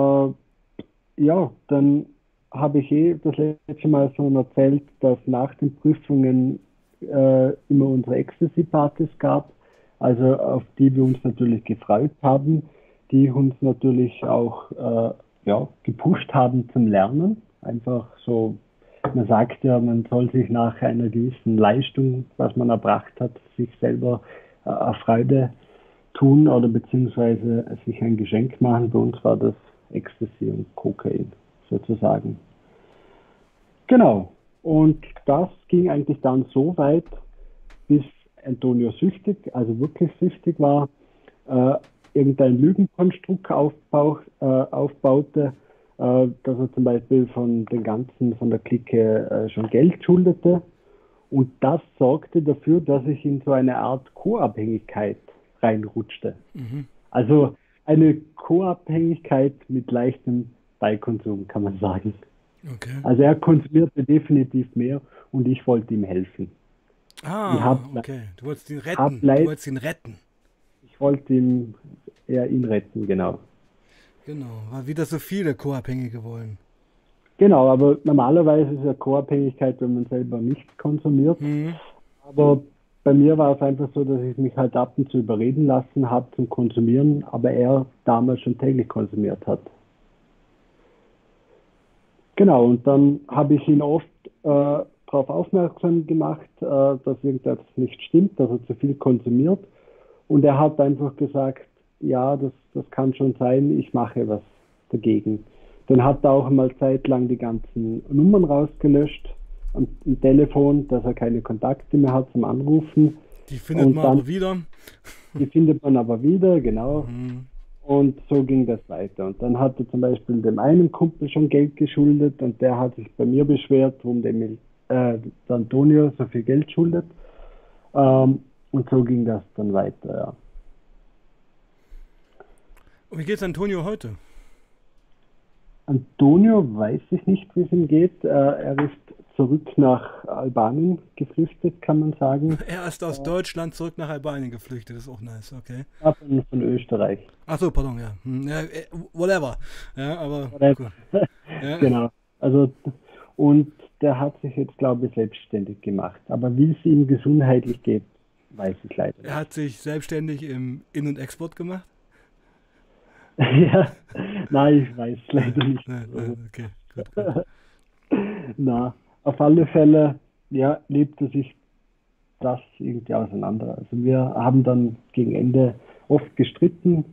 S2: ja, dann habe ich das letzte Mal schon erzählt, dass nach den Prüfungen immer unsere Ecstasy-Partys gab, also auf die wir uns natürlich gefreut haben, die uns natürlich auch ja, gepusht haben zum Lernen. Einfach so, man sagt ja, man soll sich nach einer gewissen Leistung, was man erbracht hat, sich selber eine Freude tun oder beziehungsweise sich ein Geschenk machen. Bei uns war das Ecstasy und Kokain sozusagen. Genau. Und das ging eigentlich dann so weit, bis Antonio süchtig, also wirklich süchtig war, äh, irgendein Lügenkonstrukt aufbaute, dass er zum Beispiel von den ganzen, von der Clique schon Geld schuldete. Und das sorgte dafür, dass ich in so eine Art Co-Abhängigkeit reinrutschte.
S1: Mhm.
S2: Also eine Co-Abhängigkeit mit leichtem Beikonsum, kann man sagen.
S1: Okay.
S2: Also er konsumierte definitiv mehr und ich wollte ihm helfen. Ich habe
S1: Ah, okay. Du wolltest ihn
S2: hab
S1: retten. Du
S2: leid,
S1: wolltest ihn retten.
S2: ich wollte ihm, eher ihn retten, genau.
S1: Genau. Weil wieder so viele Co-Abhängige wollen.
S2: Genau, aber normalerweise ist ja Co-Abhängigkeit, wenn man selber nichts konsumiert.
S1: Mhm.
S2: Aber bei mir war es einfach so, dass ich mich halt ab und zu überreden lassen habe zum Konsumieren, aber er damals schon täglich konsumiert hat. Genau, und dann habe ich ihn oft darauf aufmerksam gemacht, dass irgendetwas nicht stimmt, dass er zu viel konsumiert. Und er hat einfach gesagt, ja, das kann schon sein, ich mache was dagegen. Dann hat er auch mal zeitlang die ganzen Nummern rausgelöscht am Telefon, dass er keine Kontakte mehr hat zum Anrufen.
S1: Die findet
S2: Und
S1: man
S2: dann,
S1: aber wieder.
S2: die findet man aber wieder, genau.
S1: Mhm.
S2: Und so ging das weiter. Und dann hat er zum Beispiel dem einen Kumpel schon Geld geschuldet und der hat sich bei mir beschwert, warum der Antonio so viel Geld schuldet. Und so ging das dann weiter, ja.
S1: Und wie geht's Antonio heute?
S2: Antonio weiß ich nicht, wie es ihm geht. Er ist zurück nach Albanien geflüchtet, kann man sagen.
S1: Er ist aus Deutschland zurück nach Albanien geflüchtet. Das ist auch nice, okay.
S2: Von Österreich.
S1: Ach so, pardon, ja. Ja, whatever. Ja, aber
S2: Whatever.
S1: gut. Ja.
S2: Genau. Also, und der hat sich jetzt, glaube ich, selbstständig gemacht. Aber wie es ihm gesundheitlich geht, weiß ich leider
S1: Er
S2: nicht.
S1: hat sich selbstständig im In- und Export gemacht.
S2: Ja, nein, ich weiß leider nicht.
S1: Nein,
S2: Also,
S1: nein, okay, gut, gut.
S2: na, auf alle Fälle, ja, lebte sich das irgendwie auseinander. Also wir haben dann gegen Ende oft gestritten,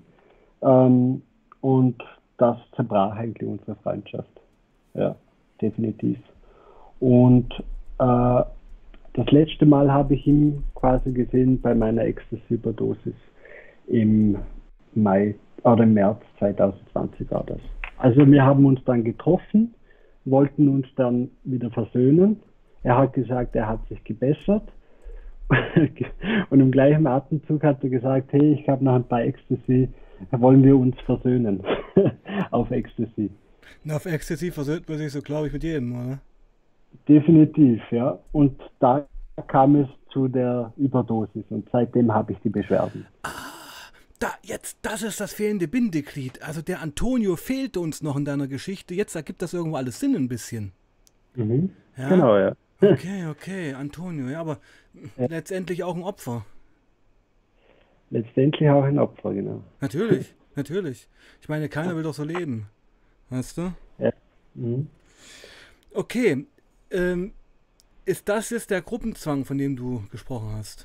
S2: und das zerbrach eigentlich unsere Freundschaft. Ja, definitiv. Und das letzte Mal habe ich ihn quasi gesehen bei meiner Ecstasy-Überdosis im Mai oder im März 2020 war das. Also wir haben uns dann getroffen, wollten uns dann wieder versöhnen. Er hat gesagt, er hat sich gebessert. Und im gleichen Atemzug hat er gesagt, hey, ich habe noch ein paar Ecstasy, wollen wir uns versöhnen auf Ecstasy.
S1: Na, auf Ecstasy versöhnt man sich so, glaube ich, mit jedem, oder?
S2: definitiv, ja. Und da kam es zu der Überdosis und seitdem habe ich die Beschwerden.
S1: Das ist das fehlende Bindeglied. Also der Antonio fehlt uns noch in deiner Geschichte. Jetzt ergibt das irgendwo alles Sinn ein bisschen.
S2: Mhm.
S1: Ja,
S2: Genau, ja.
S1: okay, Antonio, ja, aber
S2: Ja.
S1: letztendlich auch ein Opfer.
S2: Letztendlich auch ein Opfer, genau.
S1: Natürlich. Ich meine, keiner will doch so leben. Weißt du?
S2: Ja. Mhm.
S1: Okay, ähm, ist das jetzt der Gruppenzwang, von dem du gesprochen hast?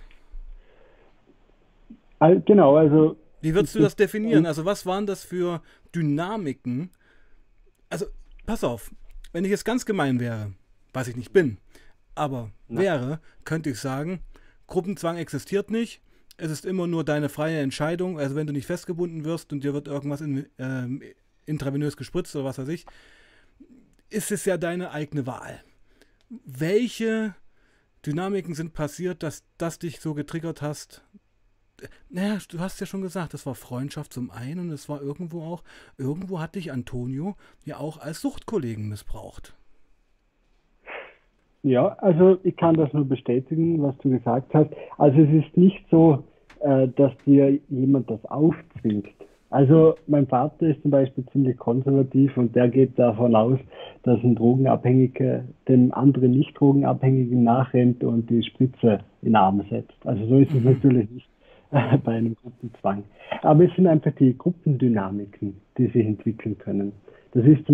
S2: Genau, also
S1: Wie
S2: es
S1: würdest du
S2: gibt
S1: das definieren? Also was waren das für Dynamiken? Also pass auf, wenn ich jetzt ganz gemein wäre, was ich nicht bin, aber
S2: na,
S1: wäre, könnte ich sagen, Gruppenzwang existiert nicht. Es ist immer nur deine freie Entscheidung. Also wenn du nicht festgebunden wirst und dir wird irgendwas intravenös gespritzt oder was weiß ich, ist es ja deine eigene Wahl. Welche Dynamiken sind passiert, dass das dich so getriggert hast? Naja, du hast ja schon gesagt, es war Freundschaft zum einen und es war irgendwo hat dich Antonio ja auch als Suchtkollegen missbraucht.
S2: ja, also ich kann das nur bestätigen, was du gesagt hast. Also es ist nicht so, dass dir jemand das aufzwingt. Also mein Vater ist zum Beispiel ziemlich konservativ und der geht davon aus, dass ein Drogenabhängiger dem anderen Nicht-Drogenabhängigen nachrennt und die Spritze in den Arm setzt. Also so ist es
S1: Mhm.
S2: natürlich nicht bei einem Gruppenzwang. Aber es sind einfach die Gruppendynamiken, die sich entwickeln können. Das ist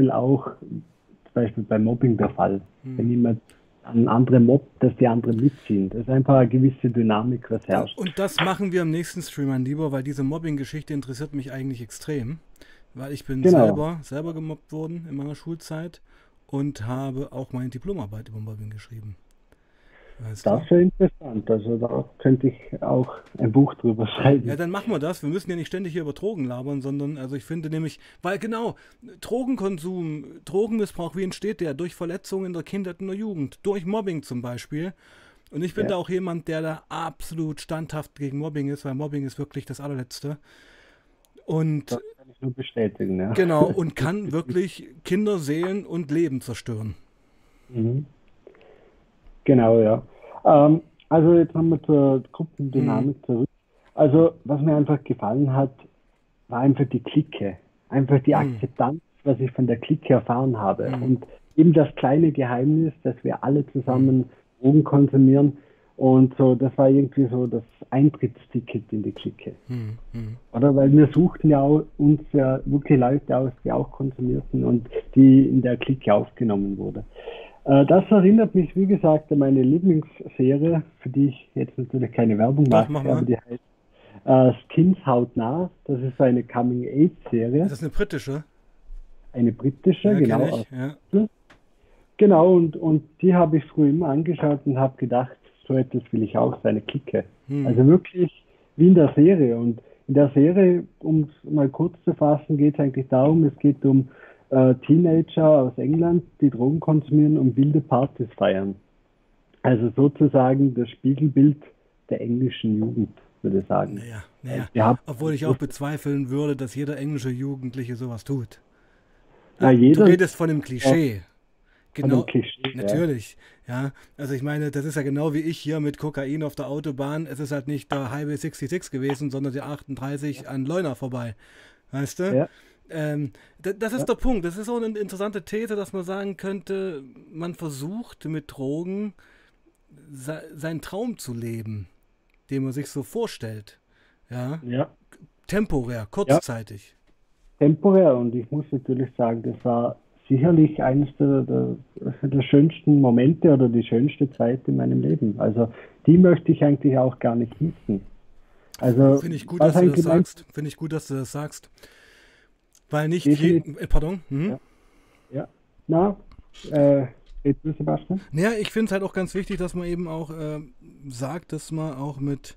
S2: zum Beispiel beim Mobbing der Fall. Wenn
S1: Mhm.
S2: jemand einen anderen mobbt, dass die anderen mitziehen. Das ist einfach eine gewisse Dynamik, was herrscht.
S1: Und das machen wir im nächsten Stream, mein Lieber, weil diese Mobbing-Geschichte interessiert mich eigentlich extrem. Weil ich bin
S2: Genau.
S1: selber gemobbt worden in meiner Schulzeit und habe auch meine Diplomarbeit über Mobbing geschrieben. Weißt
S2: Das
S1: du?
S2: wäre interessant. Also da könnte ich auch ein Buch drüber
S1: Ja,
S2: schreiben.
S1: dann machen wir das. Wir müssen ja nicht ständig hier über Drogen labern, sondern, also ich finde nämlich, weil genau, Drogenkonsum, Drogenmissbrauch, wie entsteht der? Durch Verletzungen in der Kindheit und der Jugend, durch Mobbing zum Beispiel. Und ich bin
S2: Ja,
S1: da auch jemand, der da absolut standhaft gegen Mobbing ist, weil Mobbing ist wirklich das allerletzte. Und
S2: das kann ich nur bestätigen. Ja.
S1: genau, und kann wirklich Kinder, Seelen und Leben zerstören.
S2: Mhm. Genau, ja. Also jetzt haben wir zur
S1: Hm,
S2: Gruppendynamik zurück. Also was mir einfach gefallen hat, war einfach die Clique. Einfach die
S1: hm,
S2: Akzeptanz, was ich von der Clique erfahren habe.
S1: hm,
S2: Und eben das kleine Geheimnis, dass wir alle
S1: hm,
S2: zusammen Drogen konsumieren. Und so, das war irgendwie so das Eintrittsticket in die Clique.
S1: hm.
S2: Oder? Weil wir suchten ja auch, uns ja wirklich Leute aus, die auch konsumierten und die in der Clique aufgenommen wurde. Das erinnert mich, wie gesagt, an meine Lieblingsserie, für die ich jetzt natürlich keine Werbung
S1: Doch, mach
S2: mache, aber
S1: mal.
S2: die heißt Skins hautnah. Das ist so eine
S1: Ist
S2: Coming-Age-Serie,
S1: das eine britische?
S2: eine britische,
S1: Ja, kenne
S2: genau
S1: ich,
S2: aus.
S1: ja.
S2: Genau, und die habe ich früher immer angeschaut und habe gedacht, so etwas will ich auch, so eine Clique.
S1: Hm,
S2: Also wirklich wie in der Serie. Und in der Serie, um es mal kurz zu fassen, geht es eigentlich darum, es geht um Teenager aus England, die Drogen konsumieren und wilde Partys feiern. Also sozusagen das Spiegelbild der englischen Jugend, würde ich sagen.
S1: naja.
S2: Wir haben
S1: Obwohl ich auch bezweifeln würde, dass jeder englische Jugendliche sowas tut.
S2: na,
S1: Du
S2: jeder
S1: redest von dem Klischee.
S2: von dem
S1: Genau,
S2: Klischee, ja.
S1: natürlich. Ja, also ich meine, das ist ja genau wie ich hier mit Kokain auf der Autobahn. Es ist halt nicht der Highway 66 gewesen, sondern der 38 an Leuna vorbei. Weißt du?
S2: Ja,
S1: Das ist
S2: ja.
S1: der Punkt. Das ist so eine interessante These, dass man sagen könnte, man versucht mit Drogen seinen Traum zu leben, den man sich so vorstellt. Ja,
S2: Ja,
S1: temporär,
S2: ja,
S1: kurzzeitig.
S2: temporär. Und ich muss natürlich sagen, das war sicherlich eines der schönsten Momente oder die schönste Zeit in meinem Leben. Also die möchte ich eigentlich auch gar nicht missen. Also
S1: Finde ich gut,
S2: was
S1: dass du das
S2: eigentlich mein
S1: sagst. Finde ich gut, dass du das sagst. Weil nicht je.
S2: definitiv,
S1: Pardon? Mhm.
S2: ja, ja. Na, äh, red du, Sebastian?
S1: Naja, ich finde es halt auch ganz wichtig, dass man eben auch sagt, dass man auch mit,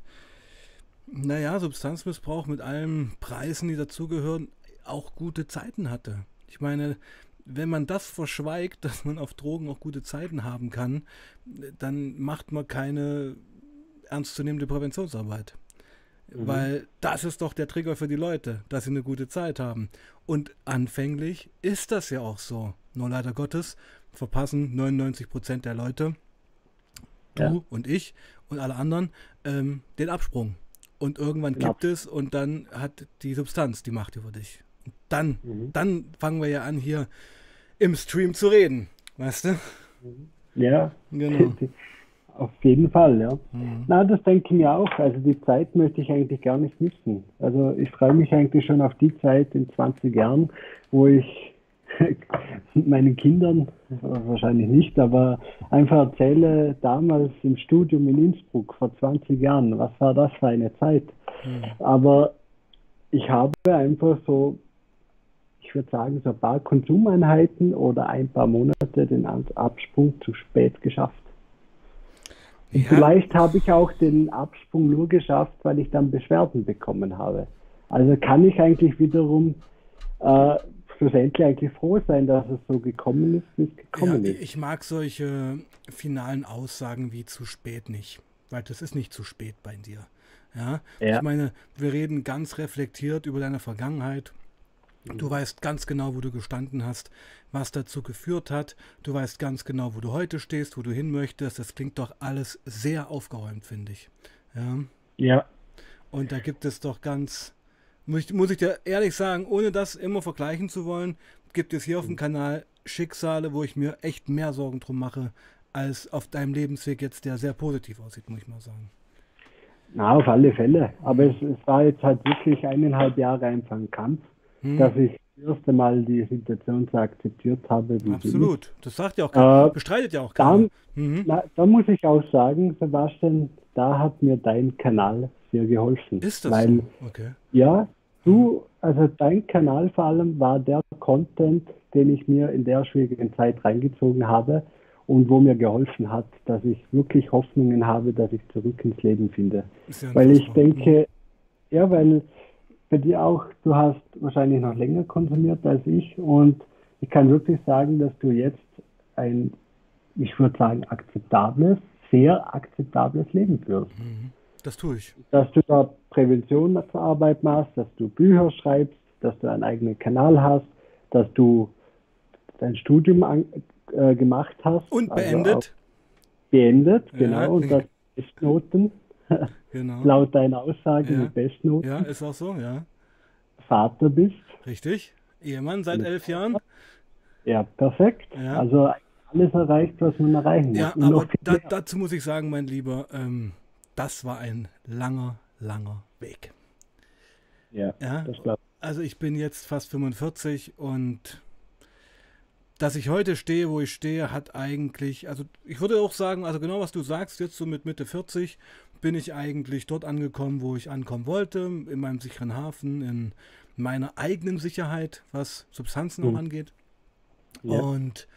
S1: naja, Substanzmissbrauch, mit allen Preisen, die dazugehören, auch gute Zeiten hatte. Ich meine, wenn man das verschweigt, dass man auf Drogen auch gute Zeiten haben kann, dann macht man keine ernstzunehmende Präventionsarbeit.
S2: Mhm.
S1: Weil das ist doch der Trigger für die Leute, dass sie eine gute Zeit haben. Und anfänglich ist das ja auch so. Nur leider Gottes verpassen 99% der Leute, du
S2: Ja.
S1: und ich und alle anderen, den Absprung. Und irgendwann
S2: Genau.
S1: kippt es und dann hat die Substanz die Macht über dich. Und dann,
S2: Mhm.
S1: dann fangen wir ja an, hier im Stream zu reden. Weißt du?
S2: Ja,
S1: Genau.
S2: auf jeden Fall, ja.
S1: Mhm.
S2: Na, das denke ich mir auch. Also die Zeit möchte ich eigentlich gar nicht missen. Also ich freue mich eigentlich schon auf die Zeit in 20 Jahren, wo ich meinen Kindern, wahrscheinlich nicht, aber einfach erzähle, damals im Studium in Innsbruck vor 20 Jahren, was war das für eine Zeit? Aber ich habe einfach so, ich würde sagen, so ein paar Konsumeinheiten oder ein paar Monate den Absprung zu spät geschafft. Und
S1: Ja,
S2: vielleicht habe ich auch den Absprung nur geschafft, weil ich dann Beschwerden bekommen habe. Also kann ich eigentlich wiederum schlussendlich eigentlich froh sein, dass es so gekommen ist, wie es
S1: ja,
S2: gekommen ist.
S1: ich mag solche finalen Aussagen wie zu spät nicht, weil das ist nicht zu spät bei dir. Ja,
S2: Ja.
S1: ich meine, wir reden ganz reflektiert über deine Vergangenheit. Du weißt ganz genau, wo du gestanden hast, was dazu geführt hat. Du weißt ganz genau, wo du heute stehst, wo du hin möchtest. Das klingt doch alles sehr aufgeräumt, finde ich. Ja.
S2: Ja,
S1: Und da gibt es doch ganz, muss ich dir ehrlich sagen, ohne das immer vergleichen zu wollen, gibt es hier auf dem Kanal Schicksale, wo ich mir echt mehr Sorgen drum mache, als auf deinem Lebensweg jetzt, der sehr positiv aussieht, muss ich mal sagen.
S2: na, auf alle Fälle. Aber es war jetzt halt wirklich 1,5 Jahre einfach ein Kampf, dass ich das erste Mal die Situation so akzeptiert habe, wie sie ist.
S1: Absolut. Das sagt ja auch keiner. Bestreitet ja auch keiner.
S2: Da muss ich auch sagen, Sebastian, da hat mir dein Kanal sehr geholfen.
S1: Ist das
S2: Weil,
S1: so? Okay.
S2: ja, also dein Kanal vor allem war der Content, den ich mir in der schwierigen Zeit reingezogen habe und wo mir geholfen hat, dass ich wirklich Hoffnungen habe, dass ich zurück ins Leben finde.
S1: Ist ja
S2: Weil ich
S1: unfassbar.
S2: denke, ja, weil bei dir auch, du hast wahrscheinlich noch länger konsumiert als ich und ich kann wirklich sagen, dass du jetzt ein, ich würde sagen, sehr akzeptables Leben führst.
S1: Das tue ich.
S2: Dass du da Präventionsarbeit machst, dass du Bücher schreibst, dass du einen eigenen Kanal hast, dass du dein Studium gemacht hast.
S1: Und
S2: also auch
S1: beendet.
S2: beendet,
S1: Ja,
S2: genau, und das Bestnoten,
S1: Genau.
S2: laut deiner Aussage
S1: Ja.
S2: mit Bestnoten,
S1: Ja, ist auch so, ja.
S2: Vater bist.
S1: Richtig. Ehemann seit 11 Jahren.
S2: Ja, perfekt.
S1: Ja.
S2: Also alles erreicht, was man erreichen muss.
S1: Ja,
S2: Und noch
S1: aber
S2: viel mehr.
S1: dazu muss ich sagen, mein Lieber, das war ein langer, langer Weg.
S2: Ja,
S1: Ja,
S2: das glaube
S1: also ich bin jetzt fast 45 und dass ich heute stehe, wo ich stehe, hat eigentlich, also ich würde auch sagen, also genau was du sagst, jetzt so mit Mitte 40 bin ich eigentlich dort angekommen, wo ich ankommen wollte, in meinem sicheren Hafen, in meiner eigenen Sicherheit, was Substanzen auch angeht.
S2: Ja.
S1: Und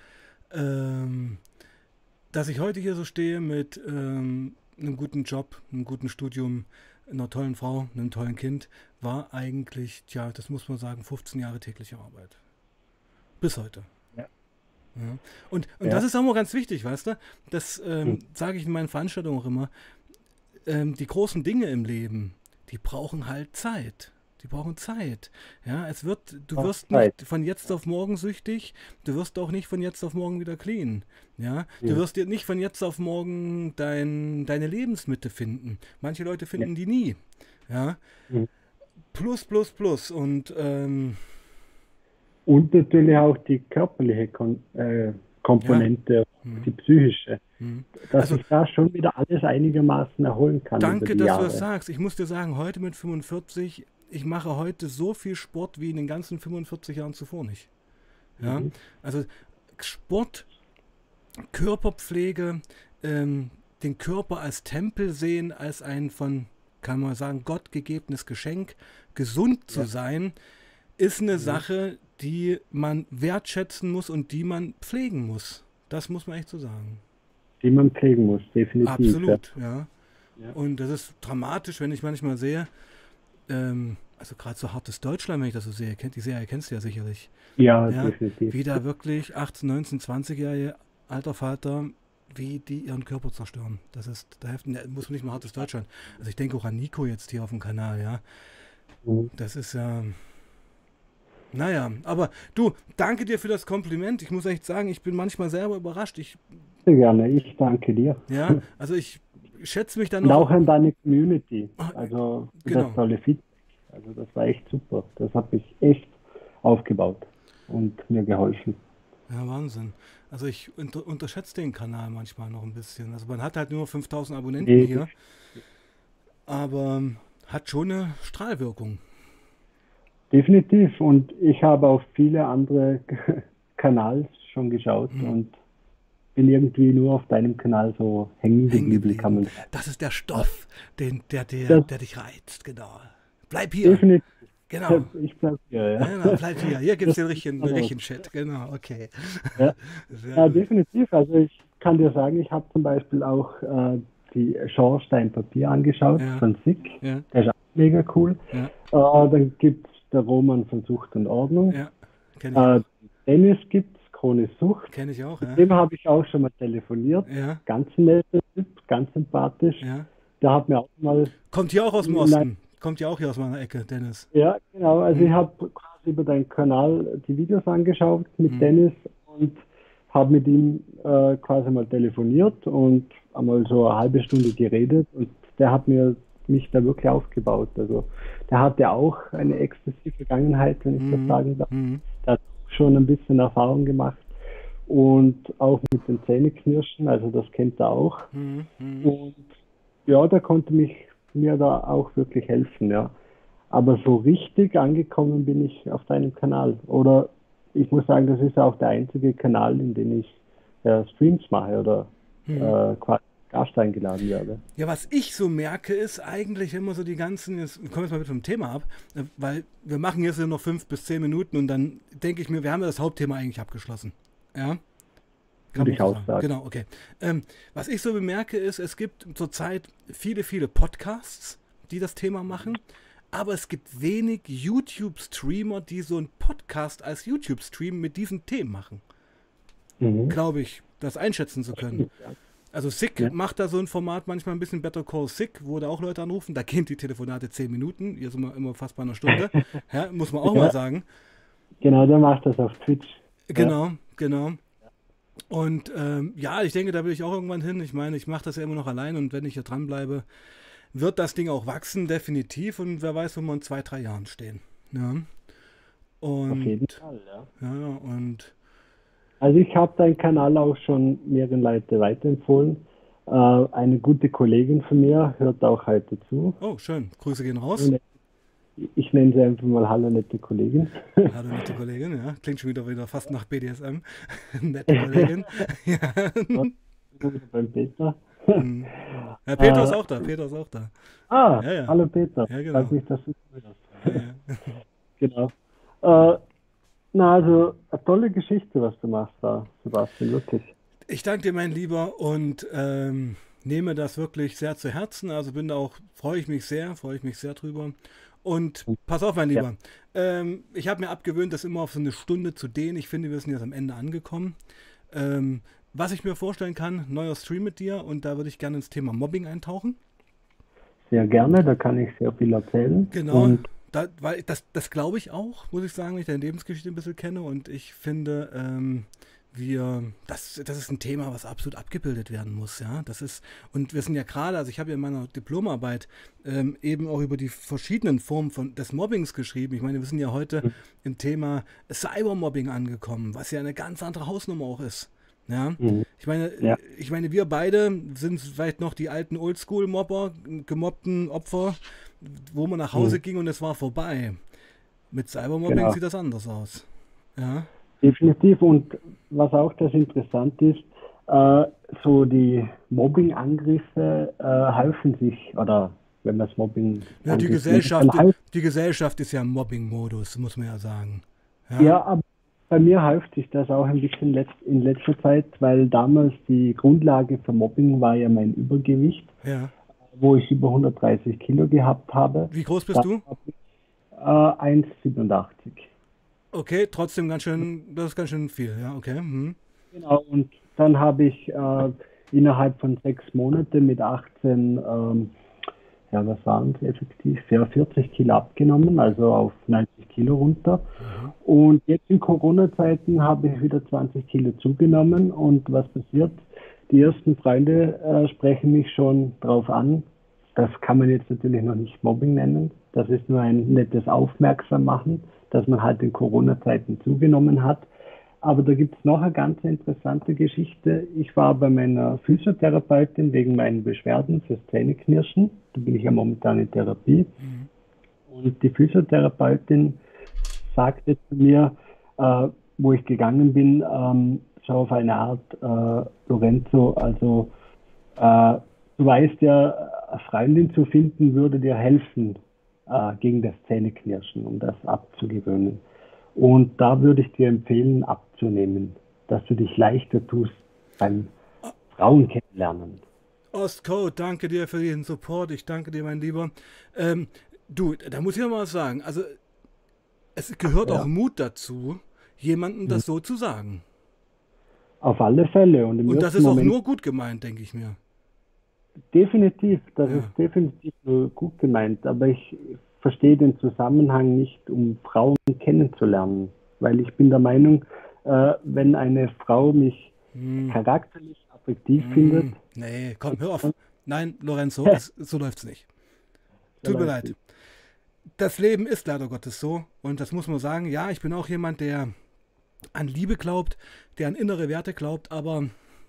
S1: dass ich heute hier so stehe mit einem guten Job, einem guten Studium, einer tollen Frau, einem tollen Kind, war eigentlich, tja, das muss man sagen, 15 Jahre tägliche Arbeit. Bis heute.
S2: Ja.
S1: Ja. Und
S2: Ja.
S1: das ist auch mal ganz wichtig, weißt du? Das sage ich in meinen Veranstaltungen auch immer. Die großen Dinge im Leben, die brauchen halt Zeit. Die brauchen Zeit. Ja, du
S2: Braucht
S1: wirst
S2: Zeit.
S1: nicht von jetzt auf morgen süchtig, du wirst auch nicht von jetzt auf morgen wieder clean. Ja, du wirst dir nicht von jetzt auf morgen deine Lebensmitte finden. Manche Leute finden die nie. Ja, plus. Und
S2: natürlich auch die körperliche Komponente, die psychische. Dass
S1: Also-
S2: ich da schon wieder alles einigermaßen erholen kann über
S1: danke,
S2: die
S1: dass
S2: Jahre.
S1: du das sagst. Ich muss dir sagen, heute mit 45, ich mache heute so viel Sport wie in den ganzen 45 Jahren zuvor nicht. Ja, also Sport, Körperpflege, den Körper als Tempel sehen, als ein von, kann man sagen, Gott gegebenes Geschenk, gesund zu sein, ist eine Sache, die man wertschätzen muss und die man pflegen muss. Das muss man echt so sagen.
S2: Die man pflegen muss, definitiv.
S1: Absolut, ja.
S2: Ja.
S1: Und das ist dramatisch, wenn ich manchmal sehe, also gerade so hartes Deutschland, wenn ich das so sehe, die Serie kennst du ja sicherlich.
S2: Ja,
S1: Ja,
S2: definitiv.
S1: wie da wirklich 18, 19, 20-jährige alter Vater, wie die ihren Körper zerstören. Das ist, da muss man nicht mal hartes Deutschland. Also ich denke auch an Nico jetzt hier auf dem Kanal, ja. Das ist ja, Naja, aber du, danke dir für das Kompliment. Ich muss echt sagen, ich bin manchmal selber überrascht.
S2: Sehr gerne, ich danke dir.
S1: Ja, also ich schätze mich dann
S2: Und
S1: noch.
S2: auch an deine Community,
S1: Ah,
S2: also für das
S1: genau.
S2: tolle Feedback. Also das war echt super. Das hat mich echt aufgebaut und mir geholfen.
S1: Ja, Wahnsinn. Also ich unterschätze den Kanal manchmal noch ein bisschen. Also man hat halt nur 5000 Abonnenten
S2: Nee,
S1: hier, aber hat schon eine Strahlwirkung.
S2: definitiv. Und ich habe auf viele andere Kanals schon geschaut
S1: Hm.
S2: und bin irgendwie nur auf deinem Kanal so hängen
S1: Hängen
S2: geblieben, kann
S1: geblieben.
S2: man sagen.
S1: Das ist der
S2: Ja,
S1: Stoff,
S2: das
S1: der dich reizt, genau. Bleib hier,
S2: definitiv.
S1: genau.
S2: Ich bleib hier,
S1: Ja,
S2: ja.
S1: genau, bleib hier. Hier gibt's
S2: Das
S1: den
S2: sieht man aus.
S1: richtigen Shit. Genau, okay.
S2: Ja.
S1: Sehr
S2: Ja,
S1: gut.
S2: definitiv. Also ich kann dir sagen, ich habe zum Beispiel auch die Schornstein Papier angeschaut
S1: Ja,
S2: von SICK.
S1: ja,
S2: Der ist auch mega cool.
S1: ja,
S2: Dann gibt es der Roman von Sucht und Ordnung.
S1: ja. Kenne ich
S2: Äh,
S1: auch.
S2: Dennis gibt es, Krone Sucht.
S1: Kenne ich auch,
S2: Mit
S1: ja.
S2: dem habe ich auch schon mal telefoniert.
S1: Ja,
S2: Ganz netter Typ, ganz sympathisch.
S1: ja.
S2: Der hat mir auch mal
S1: Kommt hier auch aus dem
S2: in ein,
S1: Osten. Kommt ja auch hier aus meiner Ecke, Dennis.
S2: ja, genau. Also ich
S1: Hm,
S2: habe quasi über deinen Kanal die Videos angeschaut mit
S1: hm,
S2: Dennis und habe mit ihm quasi mal telefoniert und einmal so eine halbe Stunde geredet und der hat mich da wirklich aufgebaut. Also der hatte auch eine exzessive Vergangenheit, wenn ich das
S1: hm,
S2: sagen darf.
S1: hm,
S2: Der hat schon ein bisschen Erfahrung gemacht und auch mit den Zähneknirschen, also das kennt er auch.
S1: hm, hm.
S2: Und ja, der konnte mir da auch wirklich helfen, ja. Aber so richtig angekommen bin ich auf deinem Kanal. Oder ich muss sagen, das ist auch der einzige Kanal, in dem ich Streams mache oder
S1: Hm.
S2: quasi Gast eingeladen werde.
S1: Ja, was ich so merke, ist eigentlich immer so die ganzen, jetzt kommen wir jetzt mal mit vom Thema ab, weil wir machen jetzt nur noch 5 bis 10 Minuten und dann denke ich mir, wir haben ja das Hauptthema eigentlich abgeschlossen. Ja, kann
S2: Würde
S1: man
S2: ich
S1: so
S2: auch
S1: sagen.
S2: sagen.
S1: Genau, okay. Was ich so bemerke, ist, es gibt zurzeit viele Podcasts, die das Thema machen, aber es gibt wenig YouTube-Streamer, die so einen Podcast als YouTube-Stream mit diesen Themen machen.
S2: Mhm.
S1: Glaube ich, das einschätzen zu
S2: Das
S1: können.
S2: stimmt, ja.
S1: Also Sick
S2: Ja.
S1: macht da so ein Format manchmal ein bisschen Better Call Sick, wo da auch Leute anrufen. Da gehen die Telefonate 10 Minuten. Hier sind wir immer fast bei einer Stunde. Ja, muss man auch mal
S2: Ja,
S1: sagen.
S2: genau, der macht das auf Twitch. Ja.
S1: Genau, genau. Und ja, ich denke, da will ich auch irgendwann hin. Ich meine, ich mache das ja immer noch allein und wenn ich hier dranbleibe, wird das Ding auch wachsen, definitiv. Und wer weiß, wo wir in 2, 3 Jahren stehen. Ja.
S2: Auf jeden
S1: Und
S2: Fall, ja.
S1: ja, und
S2: Also ich habe deinen Kanal auch schon mehreren Leuten weiterempfohlen. Eine gute Kollegin von mir hört auch heute zu.
S1: oh, schön. Grüße gehen raus.
S2: Und ich nenne sie einfach mal Hallo, nette Kollegin.
S1: Hallo, nette Kollegin, ja. Klingt schon wieder fast nach BDSM. Nette Kollegin. Ja.
S2: Beim Peter.
S1: Hm. Ja, Peter ist
S2: Äh,
S1: auch da. Peter ist auch da.
S2: Ah,
S1: Ja, ja.
S2: hallo Peter.
S1: Ja,
S2: Freut
S1: genau.
S2: mich, dass du
S1: Ja,
S2: zuhörst.
S1: ja.
S2: Genau. Äh, Na, also eine tolle Geschichte, was du machst da, Sebastian, wirklich.
S1: Ich danke dir, mein Lieber, und nehme das wirklich sehr zu Herzen. Also bin da auch, freue ich mich sehr drüber. Und pass auf, mein
S2: Ja,
S1: Lieber. Ich habe mir abgewöhnt, das immer auf so eine Stunde zu dehnen. Ich finde, wir sind jetzt am Ende angekommen. Was ich mir vorstellen kann, neuer Stream mit dir und da würde ich gerne ins Thema Mobbing eintauchen.
S2: sehr gerne, da kann ich sehr viel erzählen.
S1: Genau,
S2: Und
S1: weil das glaube ich auch, muss ich sagen, wenn ich deine Lebensgeschichte ein bisschen kenne und ich finde, das ist ein Thema, was absolut abgebildet werden muss, ja. Das ist, und wir sind ja gerade, also ich habe ja in meiner Diplomarbeit eben auch über die verschiedenen Formen des Mobbings geschrieben. Ich meine, wir sind ja heute im Thema Cybermobbing angekommen, was ja eine ganz andere Hausnummer auch ist. Ja,
S2: mhm, ja,
S1: ich meine, wir beide sind vielleicht noch die alten Oldschool-Mobber, gemobbten Opfer, wo man nach Hause
S2: mhm,
S1: ging und es war vorbei. Mit Cybermobbing
S2: genau.
S1: sieht das anders aus. Ja,
S2: Definitiv. Und was auch das interessant ist, äh, so die Mobbing-Angriffe häufen sich, oder wenn man es
S1: ja
S2: Mobbing-Angriff nennt, dann
S1: Die Gesellschaft ist ja im Mobbing-Modus, muss man ja sagen. Ja,
S2: ja, aber bei mir häuft sich das auch ein bisschen in letzter Zeit, weil damals die Grundlage für Mobbing war ja mein Übergewicht,
S1: ja.
S2: wo ich über 130 Kilo gehabt habe.
S1: Wie groß bist
S2: Da
S1: du?
S2: habe ich 1,87.
S1: Okay, trotzdem das ist ganz schön viel. Ja, okay. Hm.
S2: Genau, und dann habe ich innerhalb von 6 Monaten mit 18 ja, was waren es effektiv? Ja, 40 Kilo abgenommen, also auf 90 Kilo runter. Und jetzt in Corona-Zeiten habe ich wieder 20 Kilo zugenommen. Und was passiert? Die ersten Freunde sprechen mich schon drauf an. Das kann man jetzt natürlich noch nicht Mobbing nennen. Das ist nur ein nettes Aufmerksammachen, dass man halt in Corona-Zeiten zugenommen hat. Aber da gibt es noch eine ganz interessante Geschichte. Ich war bei meiner Physiotherapeutin wegen meinen Beschwerden fürs Zähneknirschen. Da bin ich ja momentan in Therapie. Und die Physiotherapeutin sagte zu mir, wo ich gegangen bin, so auf eine Art, Lorenzo, also du weißt ja, eine Freundin zu finden würde dir helfen gegen das Zähneknirschen, um das abzugewöhnen. Und da würde ich dir empfehlen, abzunehmen, dass du dich leichter tust beim Frauen kennenlernen.
S1: Ostcode, danke dir für den Support. Ich danke dir, mein Lieber. Du, da muss ich noch mal was sagen. Also, es gehört auch
S2: Ja,
S1: Mut dazu, jemandem das so zu sagen.
S2: auf alle Fälle. Und im
S1: Und das
S2: ersten
S1: ist auch
S2: Moment
S1: nur gut gemeint, denke ich mir.
S2: definitiv, das ist
S1: Ja.
S2: definitiv nur gut gemeint. Aber ich verstehe den Zusammenhang nicht, um Frauen kennenzulernen. Weil ich bin der Meinung, wenn eine Frau mich
S1: Hm,
S2: charakterlich attraktiv findet,
S1: nee, komm, hör auf.
S2: dann
S1: Nein, Lorenzo, so läuft's nicht. Tut mir
S2: läuft
S1: leid.
S2: sie.
S1: Das Leben ist leider Gottes so. Und das muss man sagen. Ja, ich bin auch jemand, der an Liebe glaubt, der an innere Werte glaubt, aber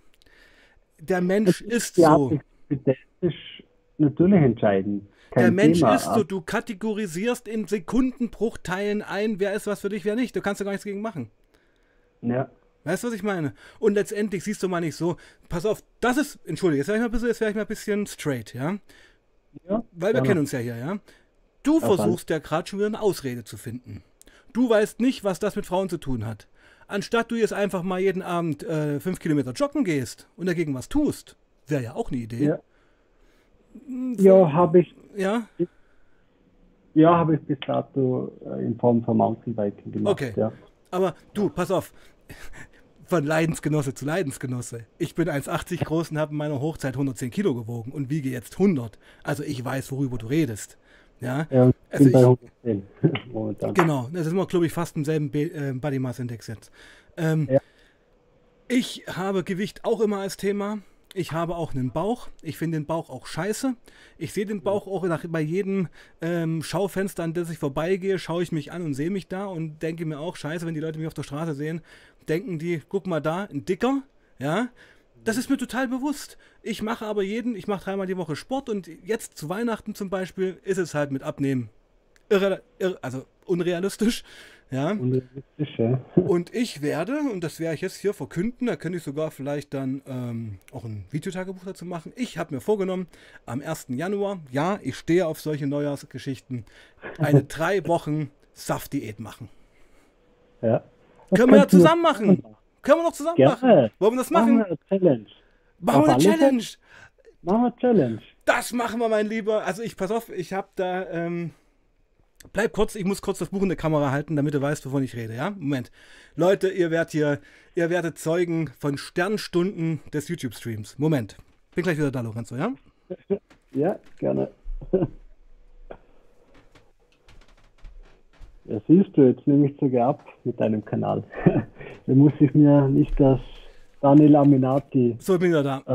S1: der Mensch ist
S2: Ja,
S1: so.
S2: ist natürlich entscheidend.
S1: Der
S2: Kein
S1: Mensch
S2: Thema.
S1: ist so, du kategorisierst in Sekundenbruchteilen ein, wer ist was für dich, wer nicht. Du kannst da gar nichts gegen machen.
S2: Ja,
S1: Weißt du, was ich meine? Und letztendlich siehst du mal nicht so, pass auf, das ist, entschuldige, jetzt werde ich mal ein bisschen straight, ja?
S2: ja,
S1: Weil wir
S2: gerne.
S1: kennen uns ja hier, ja? Du
S2: Auf alle.
S1: versuchst ja gerade schon wieder eine Ausrede zu finden. Du weißt nicht, was das mit Frauen zu tun hat. Anstatt du jetzt einfach mal jeden Abend 5 Kilometer joggen gehst und dagegen was tust, wäre ja auch eine Idee.
S2: Ja, ja habe ich,
S1: Ja?
S2: ja, habe ich bis dato in Form von Mountainbiking gemacht,
S1: Okay.
S2: ja.
S1: Aber du, pass auf. Von Leidensgenosse zu Leidensgenosse. Ich bin 1,80 groß und habe in meiner Hochzeit 110 Kilo gewogen und wiege jetzt 100. Also ich weiß, worüber du redest. Ja,
S2: Ja, und ich
S1: also
S2: bin bei
S1: ich,
S2: 110 momentan.
S1: genau, das ist immer, glaube ich, fast im selben Body Mass Index jetzt. Ähm,
S2: Ja,
S1: Ich habe Gewicht auch immer als Thema. Ich habe auch einen Bauch. Ich finde den Bauch auch scheiße. Ich sehe den Bauch auch bei jedem Schaufenster, an das ich vorbeigehe, schaue ich mich an und sehe mich da und denke mir auch, scheiße, wenn die Leute mich auf der Straße sehen, denken die, guck mal da, ein Dicker. Ja, das ist mir total bewusst. Ich mache aber ich mache 3-mal die Woche Sport und jetzt zu Weihnachten zum Beispiel ist es halt mit Abnehmen also unrealistisch. Ja,
S2: unrealistisch, ja.
S1: und ich werde, und das werde ich jetzt hier verkünden, da könnte ich sogar vielleicht dann auch ein Videotagebuch dazu machen. Ich habe mir vorgenommen, am 1. Januar, ja, ich stehe auf solche Neujahrsgeschichten, eine 3 Wochen Saftdiät machen.
S2: Ja. Das
S1: Können wir ja
S2: könnten wir
S1: zusammen machen. Können wir noch zusammen machen.
S2: gerne.
S1: Wollen wir das
S2: Machen
S1: machen?
S2: wir eine Challenge.
S1: Machen
S2: Auf
S1: wir eine
S2: alle Fälle
S1: Challenge.
S2: machen wir eine Challenge.
S1: Das machen wir, mein Lieber. Also pass auf, ich habe da, bleib kurz, ich muss kurz das Buch in der Kamera halten, damit du weißt, wovon ich rede, ja? Moment. Leute, ihr werdet Zeugen von Sternstunden des YouTube-Streams. Moment. Bin gleich wieder da, Lorenzo, ja?
S2: Ja, gerne. Ja, siehst du, jetzt nehme ich sogar ab mit deinem Kanal. Da muss ich mir nicht das Daniel Aminati
S1: So, ich bin wieder da.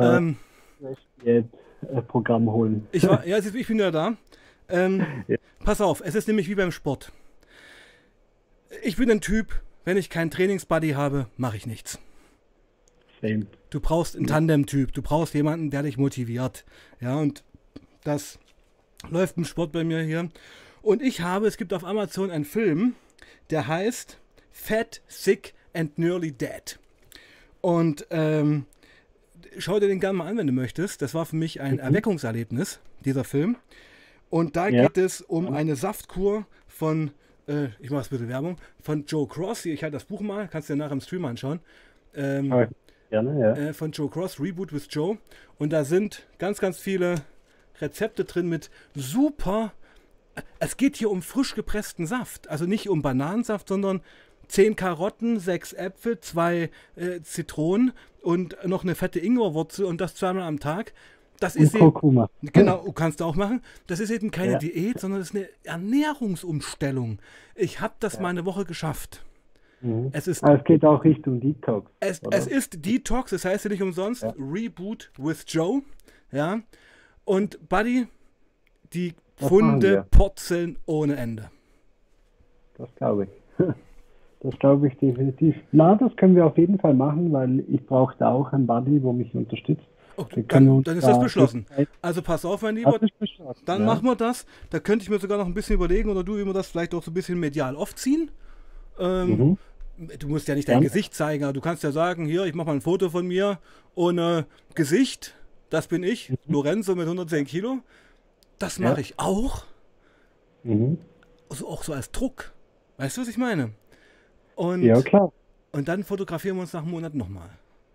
S2: Programm holen.
S1: Ich bin wieder da.
S2: Ja,
S1: Pass auf, es ist nämlich wie beim Sport. Ich bin ein Typ, wenn ich keinen Trainingsbuddy habe, mache ich nichts.
S2: same.
S1: Du brauchst einen Tandem-Typ, du brauchst jemanden, der dich motiviert. Ja, und das läuft im Sport bei mir hier. Und es gibt auf Amazon einen Film, der heißt Fat, Sick and Nearly Dead. Und schau dir den gerne mal an, wenn du möchtest. Das war für mich ein Erweckungserlebnis, dieser Film. Und da
S2: Ja,
S1: geht es um eine Saftkur von, ich mache ein bisschen Werbung, von Joe Cross. Ich halte das Buch mal, kannst du dir nachher im Stream anschauen.
S2: aber gerne, ja.
S1: Von Joe Cross, Reboot with Joe. Und da sind ganz, ganz viele Rezepte drin mit super. Es geht hier um frisch gepressten Saft. Also nicht um Bananensaft, sondern 10 Karotten, 6 Äpfel, 2 Zitronen und noch eine fette Ingwerwurzel und das 2-mal am Tag. Das
S2: Und
S1: ist eben,
S2: Kurkuma.
S1: genau, kannst du auch machen. Das ist eben keine
S2: Ja,
S1: Diät, sondern das ist eine Ernährungsumstellung. Ich habe das mal
S2: ja.
S1: eine Woche geschafft.
S2: Mhm.
S1: Es ist,
S2: Aber es geht auch Richtung Detox,
S1: es
S2: oder?
S1: ist Detox, das heißt ja nicht umsonst
S2: Ja,
S1: Reboot with Joe. Ja. Und Buddy, die
S2: das machen
S1: Pfunde
S2: wir.
S1: purzeln ohne Ende.
S2: Das glaube ich. Das glaube ich definitiv. Na, das können wir auf jeden Fall machen, weil ich brauche da auch einen Buddy, wo mich unterstützt.
S1: Oh,
S2: Wir können uns
S1: dann ist das
S2: da
S1: beschlossen.
S2: gegenseitig.
S1: Also pass auf, mein
S2: Das
S1: Lieber,
S2: ist beschlossen,
S1: dann
S2: ja.
S1: machen wir das. Da könnte ich mir sogar noch ein bisschen überlegen, oder du immer das vielleicht auch so ein bisschen medial aufziehen. Ähm,
S2: Mhm.
S1: Du musst ja nicht dein
S2: Dann,
S1: Gesicht zeigen, aber du kannst ja sagen, hier, ich mache mal ein Foto von mir ohne Gesicht. Das bin ich,
S2: mhm.
S1: Lorenzo mit 110 Kilo. Das mache
S2: Ja.
S1: ich auch.
S2: Mhm.
S1: Also auch so als Druck. Weißt du, was ich meine?
S2: Ja,
S1: Und,
S2: klar.
S1: und dann fotografieren wir uns nach einem Monat nochmal.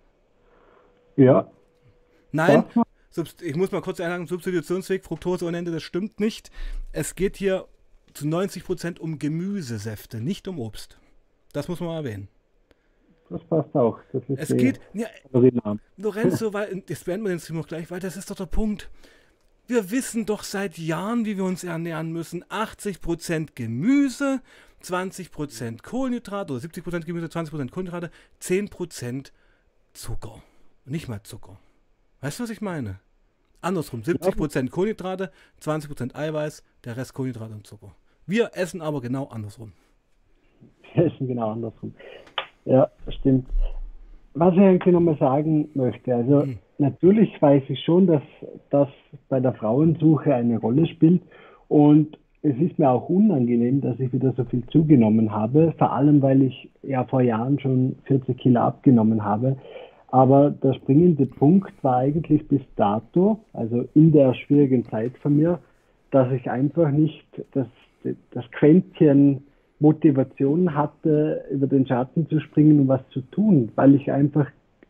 S2: Ja,
S1: Nein,
S2: das macht
S1: ich muss mal kurz sagen, Substitutionsweg, Fructose ohne Ende, das stimmt nicht. Es geht hier zu 90% um Gemüsesäfte, nicht um Obst. Das muss man mal erwähnen.
S2: das passt auch. Das ist
S1: Es geht, ja,
S2: kalorienarm.
S1: Lorenzo, weil, jetzt beenden wir den Stream noch gleich, weil das ist doch der Punkt. Wir wissen doch seit Jahren, wie wir uns ernähren müssen. 80% Gemüse, 20% Kohlenhydrate oder 70% Gemüse, 20% Kohlenhydrate, 10% Zucker. Nicht mal Zucker. Weißt du, was ich meine? Andersrum,
S2: Ja,
S1: 70% Kohlenhydrate, 20% Eiweiß, der Rest Kohlenhydrate und Zucker. Wir essen aber genau andersrum.
S2: wir essen genau andersrum. Ja, stimmt. Was ich eigentlich nochmal sagen möchte, also
S1: Hm.
S2: natürlich weiß ich schon, dass das bei der Frauensuche eine Rolle spielt und es ist mir auch unangenehm, dass ich wieder so viel zugenommen habe, vor allem weil ich ja vor Jahren schon 40 Kilo abgenommen habe. Aber der springende Punkt war eigentlich bis dato, also in der schwierigen Zeit von mir, dass ich einfach nicht das Quäntchen Motivation hatte, über den Schatten zu springen und was zu tun, weil ich einfach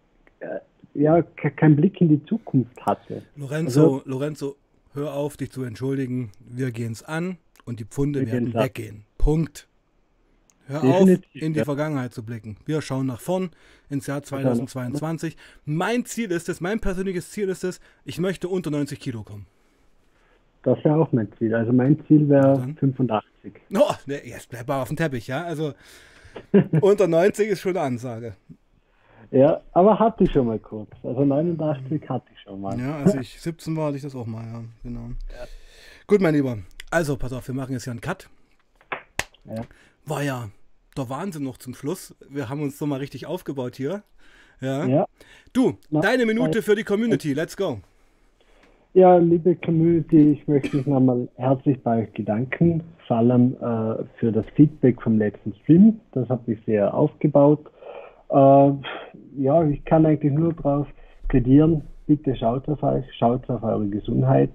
S2: ja keinen Blick in die Zukunft hatte. Also
S1: Lorenzo, hör auf, dich zu entschuldigen. Wir gehen es an und die Pfunde
S2: wir gehen
S1: werden
S2: es ab.
S1: weggehen. Punkt. Hör auf,
S2: Definitiv,
S1: in die
S2: ja.
S1: Vergangenheit zu blicken. Wir schauen nach vorn ins Jahr
S2: Wir schauen nach vorne.
S1: 2022. Mein Ziel ist es, mein persönliches Ziel ist es, ich möchte unter 90 Kilo kommen.
S2: Das wäre auch mein Ziel. Also mein Ziel
S1: Na
S2: wäre
S1: dann.
S2: 85.
S1: Oh, ne, jetzt bleib mal auf dem Teppich, ja. Also unter 90 ist schon eine Ansage.
S2: Ja, aber hatte ich schon mal kurz. Also 89 hatte ich schon mal.
S1: Ja, als ich 17 war, hatte ich das auch mal, ja. Genau. Gut, mein Lieber. Also, pass auf, wir machen jetzt hier einen Cut.
S2: Ja,
S1: War ja der Wahnsinn noch zum Schluss. Wir haben uns so mal richtig aufgebaut hier. Ja.
S2: ja.
S1: Du,
S2: Na,
S1: deine Minute für die Community. Let's go.
S2: ja, liebe Community, ich möchte mich nochmal herzlich bei euch bedanken, vor allem für das Feedback vom letzten Stream. Das hat mich sehr aufgebaut. Ja, ich kann eigentlich nur darauf plädieren, bitte schaut auf euch, schaut auf eure Gesundheit.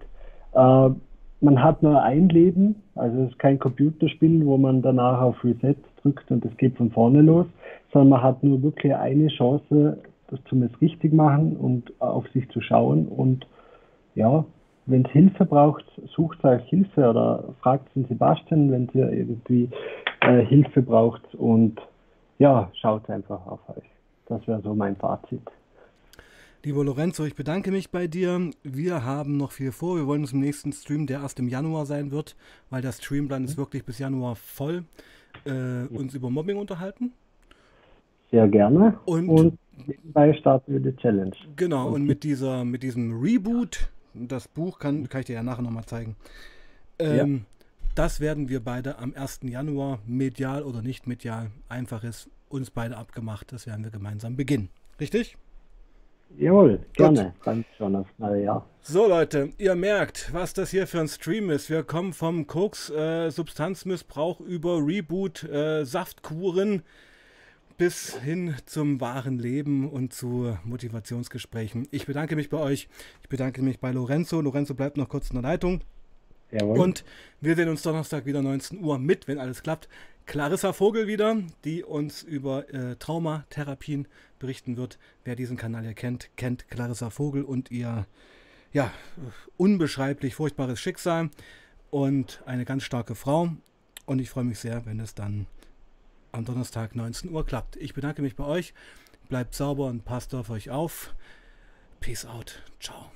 S2: Man hat nur ein Leben, also es ist kein Computerspiel, wo man danach auf Reset drückt und es geht von vorne los, sondern man hat nur wirklich eine Chance, das zumindest richtig machen und auf sich zu schauen. Und ja, wenn es Hilfe braucht, sucht euch Hilfe oder fragt den Sebastian, wenn ihr irgendwie Hilfe braucht und ja, schaut einfach auf euch. Das wäre so mein Fazit.
S1: Lieber Lorenzo, ich bedanke mich bei dir. Wir haben noch viel vor. Wir wollen uns im nächsten Stream, der erst im Januar sein wird, weil der Streamplan ist wirklich bis Januar voll, uns über Mobbing unterhalten.
S2: Sehr gerne.
S1: Und
S2: Und nebenbei starten wir die Challenge.
S1: genau, und
S2: Und
S1: mit diesem Reboot, das Buch kann ich dir ja nachher nochmal zeigen.
S2: ja,
S1: Das werden wir beide am 1. Januar, medial oder nicht medial, einfach ist uns beide abgemacht. Das werden wir gemeinsam beginnen. Richtig?
S2: jawohl,
S1: Gut.
S2: gerne. Dann schon aufs neue Jahr.
S1: So Leute, ihr merkt, was das hier für ein Stream ist. Wir kommen vom Koks, Substanzmissbrauch über Reboot, Saftkuren bis hin zum wahren Leben und zu Motivationsgesprächen. Ich bedanke mich bei euch. Ich bedanke mich bei Lorenzo. Lorenzo bleibt noch kurz in der Leitung.
S2: Jawohl.
S1: Und wir sehen uns Donnerstag wieder 19 Uhr mit, wenn alles klappt. Clarissa Vogel wieder, die uns über Traumatherapien berichten wird. Wer diesen Kanal hier kennt, kennt Clarissa Vogel und ihr ja, unbeschreiblich furchtbares Schicksal und eine ganz starke Frau. Und ich freue mich sehr, wenn es dann am Donnerstag 19 Uhr klappt. Ich bedanke mich bei euch. Bleibt sauber und passt auf euch auf. Peace out. Ciao.